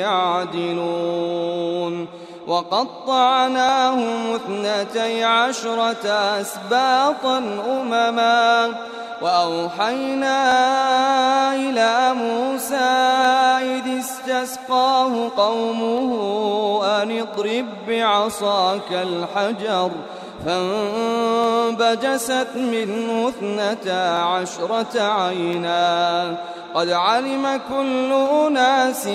يعدلون وقطعناهم 12 أسباطا أمما وأوحينا إلى موسى إذ استسقاه قومه أن اضرب بعصاك الحجر فانبجست منه 12 عينا قد علم كل أناس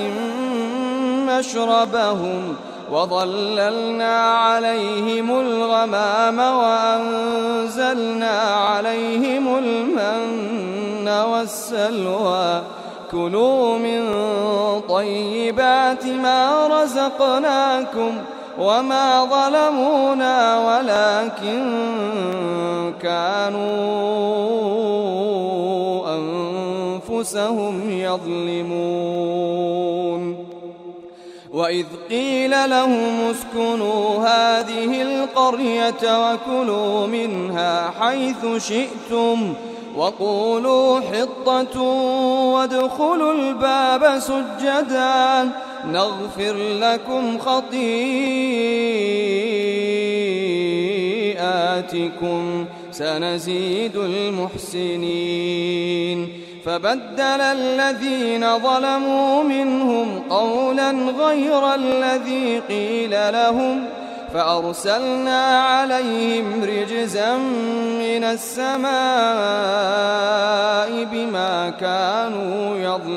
مشربهم وظللنا عليهم الغمام وأنزلنا عليهم المن والسلوى كلوا من طيبات ما رزقناكم وما ظلمونا ولكن كانوا أنفسهم يظلمون وإذ قيل لهم اسكنوا هذه القرية وكلوا منها حيث شئتم وقولوا حطة وادخلوا الباب سجدا نغفر لكم خطيئاتكم سنزيد المحسنين فبدل الذين ظلموا منهم قولا غير الذي قيل لهم فأرسلنا عليهم رجزا من السماء بما كانوا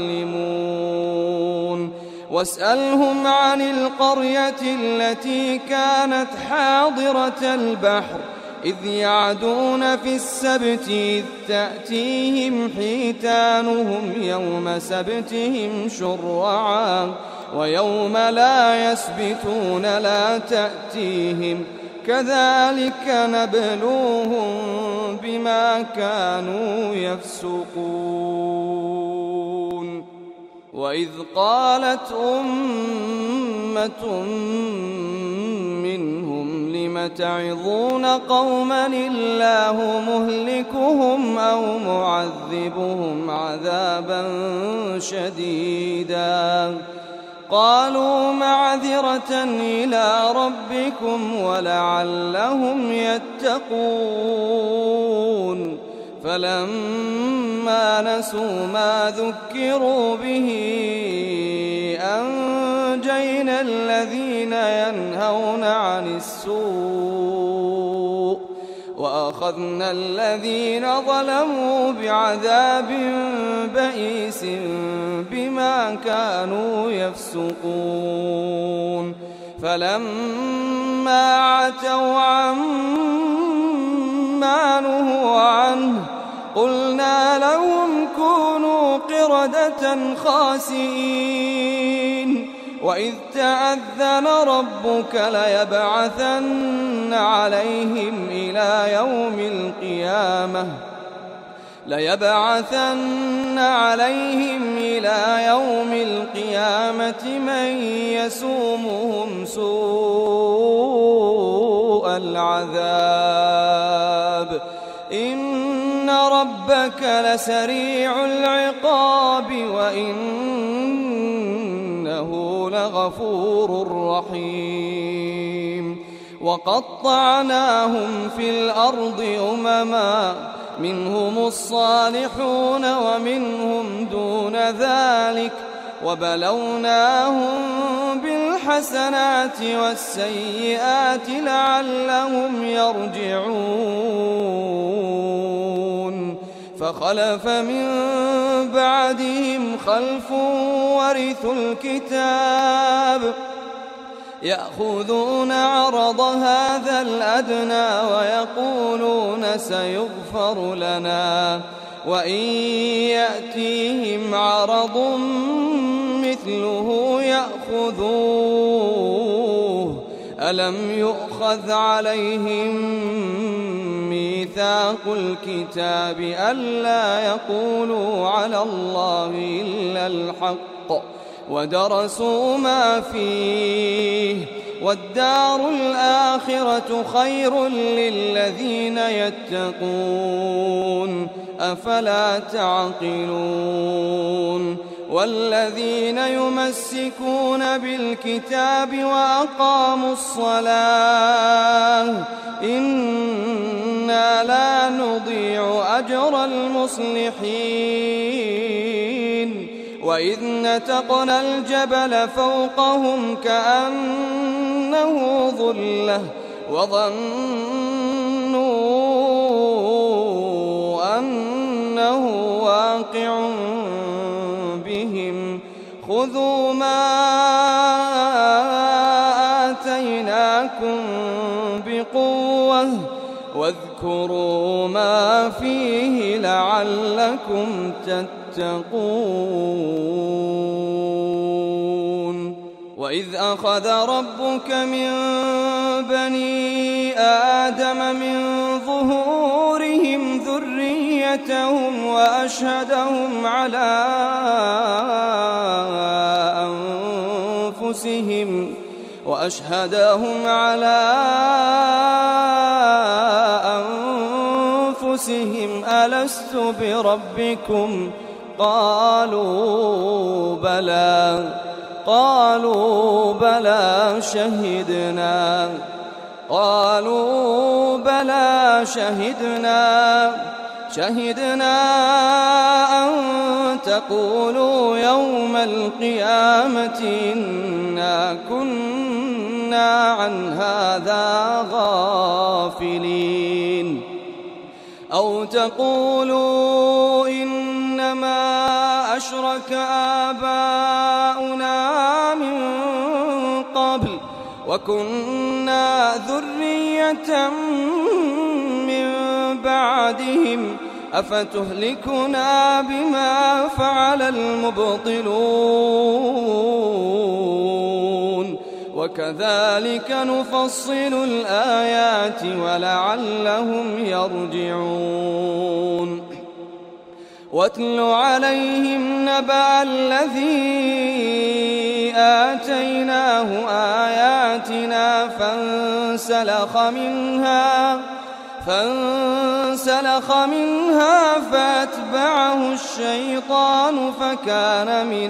يظلمون واسألهم عن القرية التي كانت حاضرة البحر إذ يعدون في السبت إذ تأتيهم حيتانهم يوم سبتهم شرعا ويوم لا يسبتون لا تأتيهم كذلك نبلوهم بما كانوا يفسقون وإذ قالت أمة منهم لم تعظون قوما الله مهلكهم أو معذبهم عذابا شديدا قالوا معذرة إلى ربكم ولعلهم يتقون فلما نسوا ما ذكروا به أنجينا الذين ينهون عن السوء وأخذنا الذين ظلموا بعذاب بئيس بما كانوا يفسقون فلما عتوا عما نهوا عنه قلنا لهم كونوا قردة خاسئين وإذ تأذن ربك ليبعثن عليهم إلى يوم القيامة من يسومهم سوء العذاب إن ربك لسريع العقاب وإنه لغفور رحيم وقطعناهم في الأرض أمما منهم الصالحون ومنهم دون ذلك وبلوناهم بالحسنات والسيئات لعلهم يرجعون فخلف من بعدهم خلف ورثوا الكتاب يأخذون عرض هذا الأدنى ويقولون سيغفر لنا وإن يأتيهم عرض مثله يأخذوه ألم يؤخذ عليهم ميثاق الكتاب ألا يقولوا على الله إلا الحق ودرسوا ما فيه والدار الآخرة خير للذين يتقون أفلا تعقلون والذين يمسكون بالكتاب وأقاموا الصلاة إنا لا نضيع أجر المصلحين وإذ نتقنا الجبل فوقهم كأنه ظلة وظنوا أنه واقع بهم خذوا ما آتيناكم بقوة واذكروا ما فيه لعلكم تتقون وإذ أخذ ربك من بني آدم من ظهورهم ذريتهم وأشهدهم على أنفسهم ألست بربكم قالوا بلى شهدنا قالوا بلى شهدنا أن تقولوا يوم القيامة إنا كنا عن هذا غافلين أو تقولوا إنما أشرك آباؤنا من قبل وكنا ذرية من بعدهم أفتهلكنا بما فعل المبطلون وكذلك نفصل الآيات ولعلهم يرجعون واتل عليهم نبأ الذي آتيناه آياتنا فانسلخ منها فأتبعه الشيطان فكان من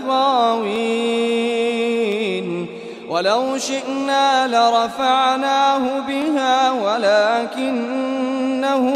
الغاوين ولو شئنا لرفعناه بها ولكنه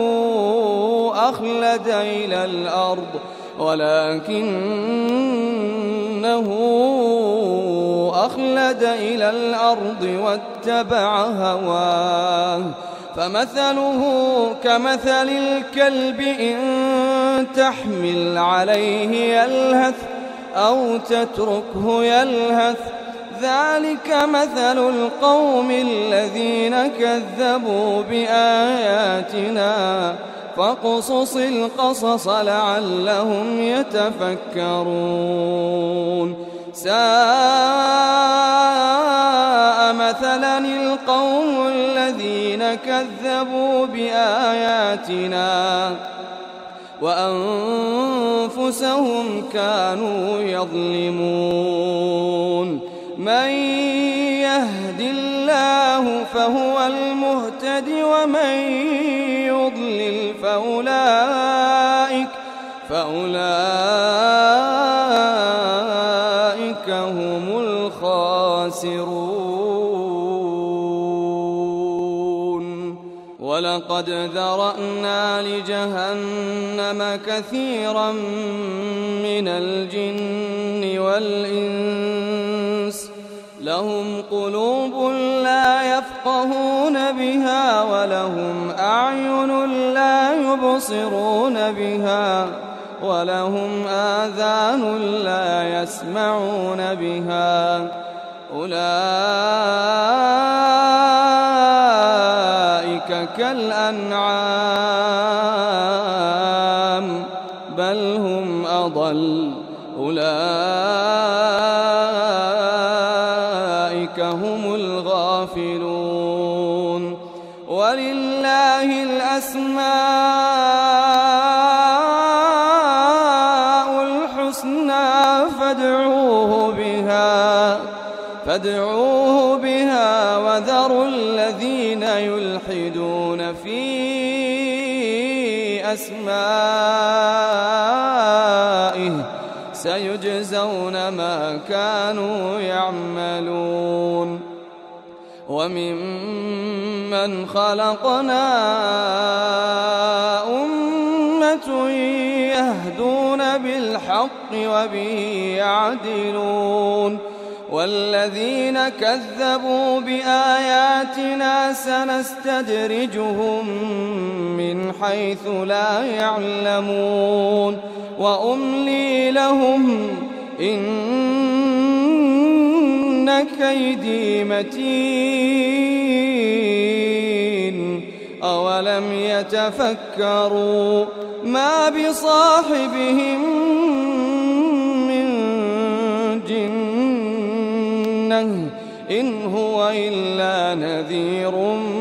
أخلد إلى الأرض واتبع هواه فمثله كمثل الكلب إن تحمل عليه يلهث أو تتركه يلهث ذلك مثل القوم الذين كذبوا بآياتنا فاقصص القصص لعلهم يتفكرون ساء مثلا القوم الذين كذبوا بآياتنا وأنفسهم كانوا يظلمون من يهد الله فهو المهتد ومن يضلل فأولئك هم الخاسرون ولقد ذرأنا لجهنم كثيرا من الجن والإنس لهم قلوب لا يفقهون بها ولهم أعين لا يبصرون بها ولهم آذان لا يسمعون بها أولئك كالأنعام بل هم أضل أولئك هم الغافلون ولله الأسماء الحسنى فادعوه بها وذروا الذين يلحدون في أسمائه سيجزون ما كانوا يعملون وممن خلقنا أمة يهدون بالحق وبه يعدلون والذين كذبوا بآياتنا سنستدرجهم من حيث لا يعلمون وأملي لهم إن كيدي متين أولم يتفكروا ما بصاحبهم من جنة إن هو إلا نذير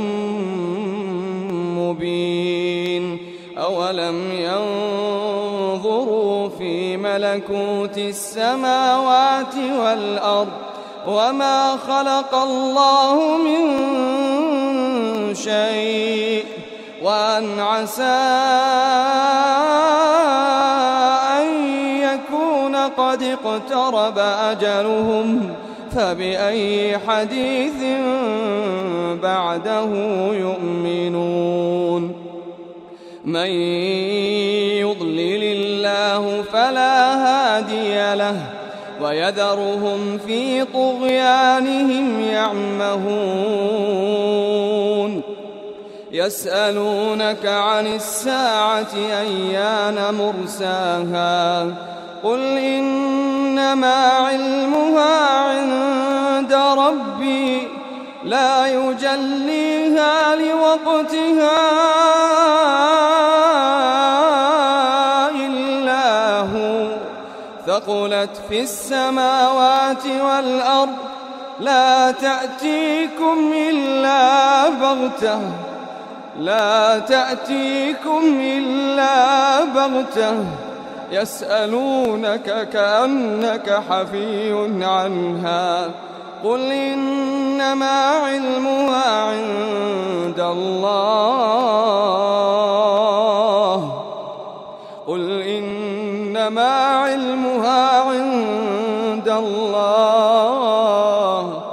مبين أولم ينظروا في ملكوت السماوات والأرض وما خلق الله من شيء وأن عسى أن يكون قد اقترب أجلهم فبأي حديث بعده يؤمنون من يضلل الله فلا هادي له ويذرهم في طغيانهم يعمهون يسألونك عن الساعة أيان مرساها قل إنما علمها عند ربي لا يجليها لوقتها إلا هو ثقلت في السماوات والأرض لا تأتيكم إلا بغتة يسألونك كأنك حفي عنها قل إنما علمها عند الله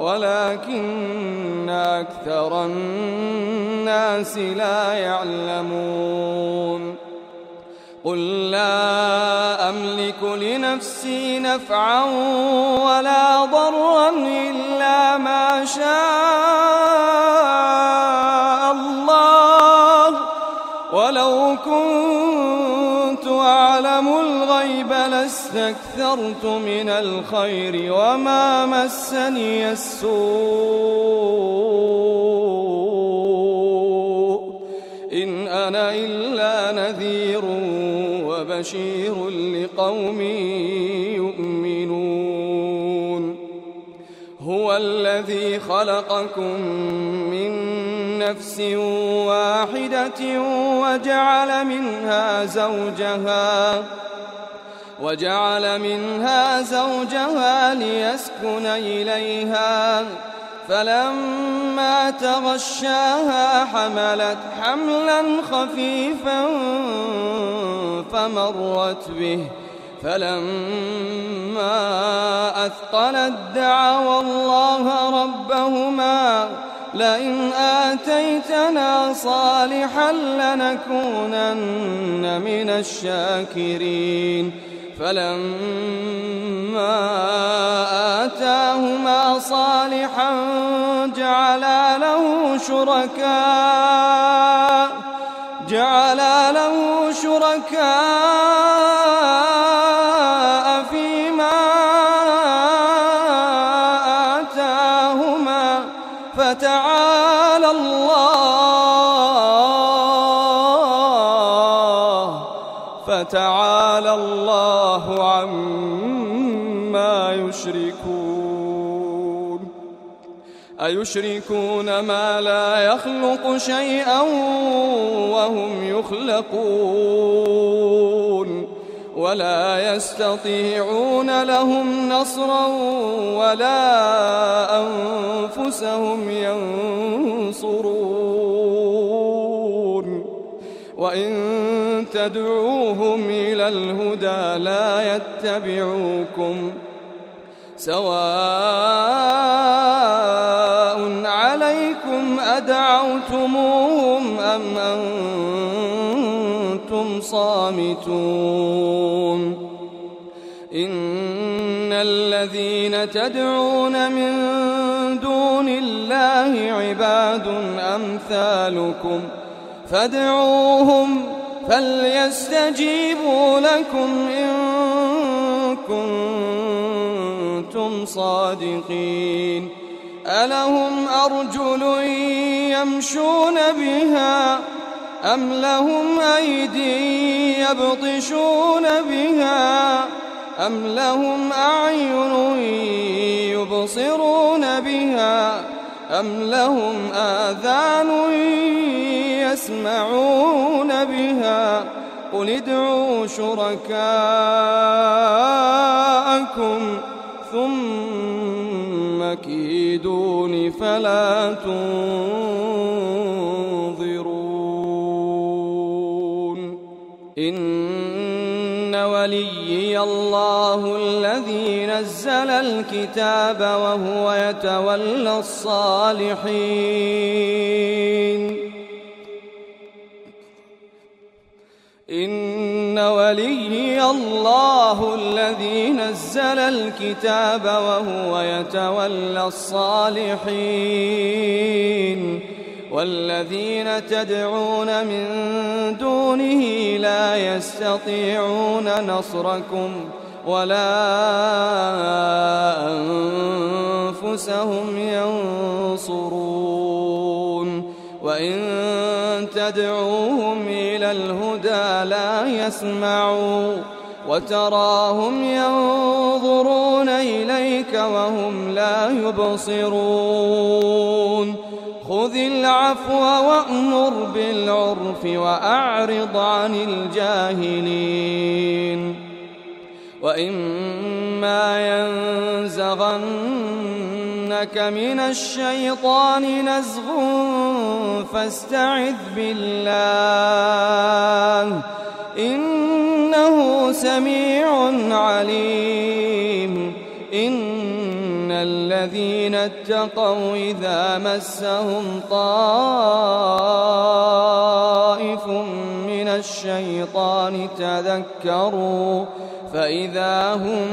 ولكن أكثر الناس لا يعلمون قل لا أملك لنفسي نفعا ولا ضرا إلا ما شاء الله ولو كنت أعلم الغيب لاستكثرت من الخير وما مسني السوء إن أنا إلا نذير وبشير لقوم يؤمنون هو الذي خلقكم من نفس واحدة وجعل منها زوجها ليسكن إليها فلما تغشاها حملت حملا خفيفا فمرت به فلما أثقلت دعوا الله ربهما لئن آتيتنا صالحا لنكونن من الشاكرين فلما آتاهما صالحا جعلا له شركاء فيما آتاهما فتعالى الله عما يشركون أيشركون ما لا يخلق شيئا وهم يخلقون ولا يستطيعون لهم نصرا ولا أنفسهم ينصرون وإن تدعوهم إلى الهدى لا يتبعوكم سواء عليكم أدعوتموهم أم أنتم صامتون إن الذين تدعون من دون الله عباد أمثالكم فادعوهم فليستجيبوا لكم إن كنتم صادقين ألهم أرجل يمشون بها أم لهم أيدي يبطشون بها أم لهم أعين يبصرون بها أم لهم آذان يسمعون بها قل ادعوا شركاءكم ثم كيدون فلا تنظرون إن وليي الله الذي نزل الكتاب وهو يتولى الصالحين إن وليي الله الذي نزل الكتاب وهو يتولى الصالحين والذين تدعون من دونه لا يستطيعون نصركم ولا أنفسهم ينصرون وإن تدعوهم إلى الهدى لا يسمعوا وتراهم ينظرون إليك وهم لا يبصرون خذ العفو وأمر بالعرف وأعرض عن الجاهلين وإما ينزغنك من الشيطان نزغ فاستعذ بالله إنه سميع عليم إن الذين اتقوا إذا مسهم طائف من الشيطان تذكروا فإذا هم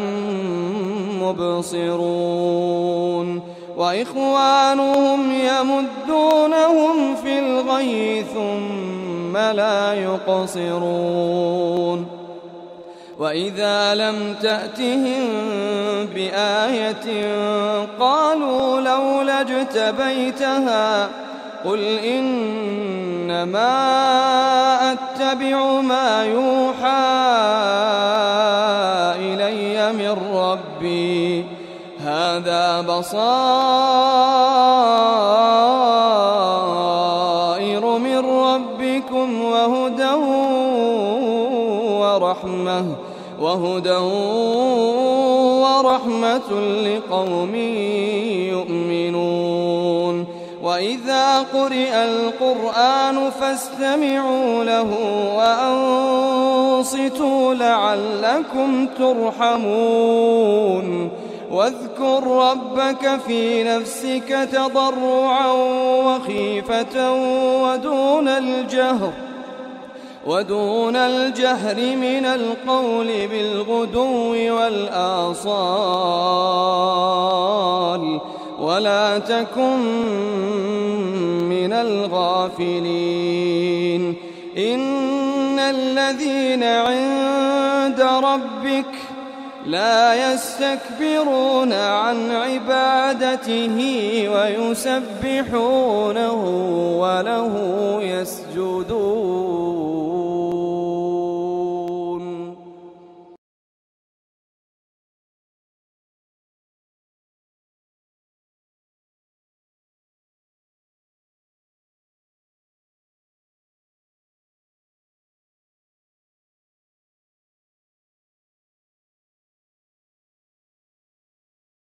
مبصرون وإخوانهم يمدونهم في الغي ثم لا يقصرون وإذا لم تأتهم بآية قالوا لولا اجتبيتها قل إنما أتبع ما يوحى إلي من ربي هذا بصائر من ربكم وهدى ورحمة لقوم يؤمنون وإذا قرئ القرآن فاستمعوا له وأنصتوا لعلكم ترحمون واذكر ربك في نفسك تضرعا وخيفة ودون الجهر من القول بالغدو والآصال ولا تكن من الغافلين إن الذين عند ربك لا يستكبرون عن عبادته ويسبحونه وله يسجدون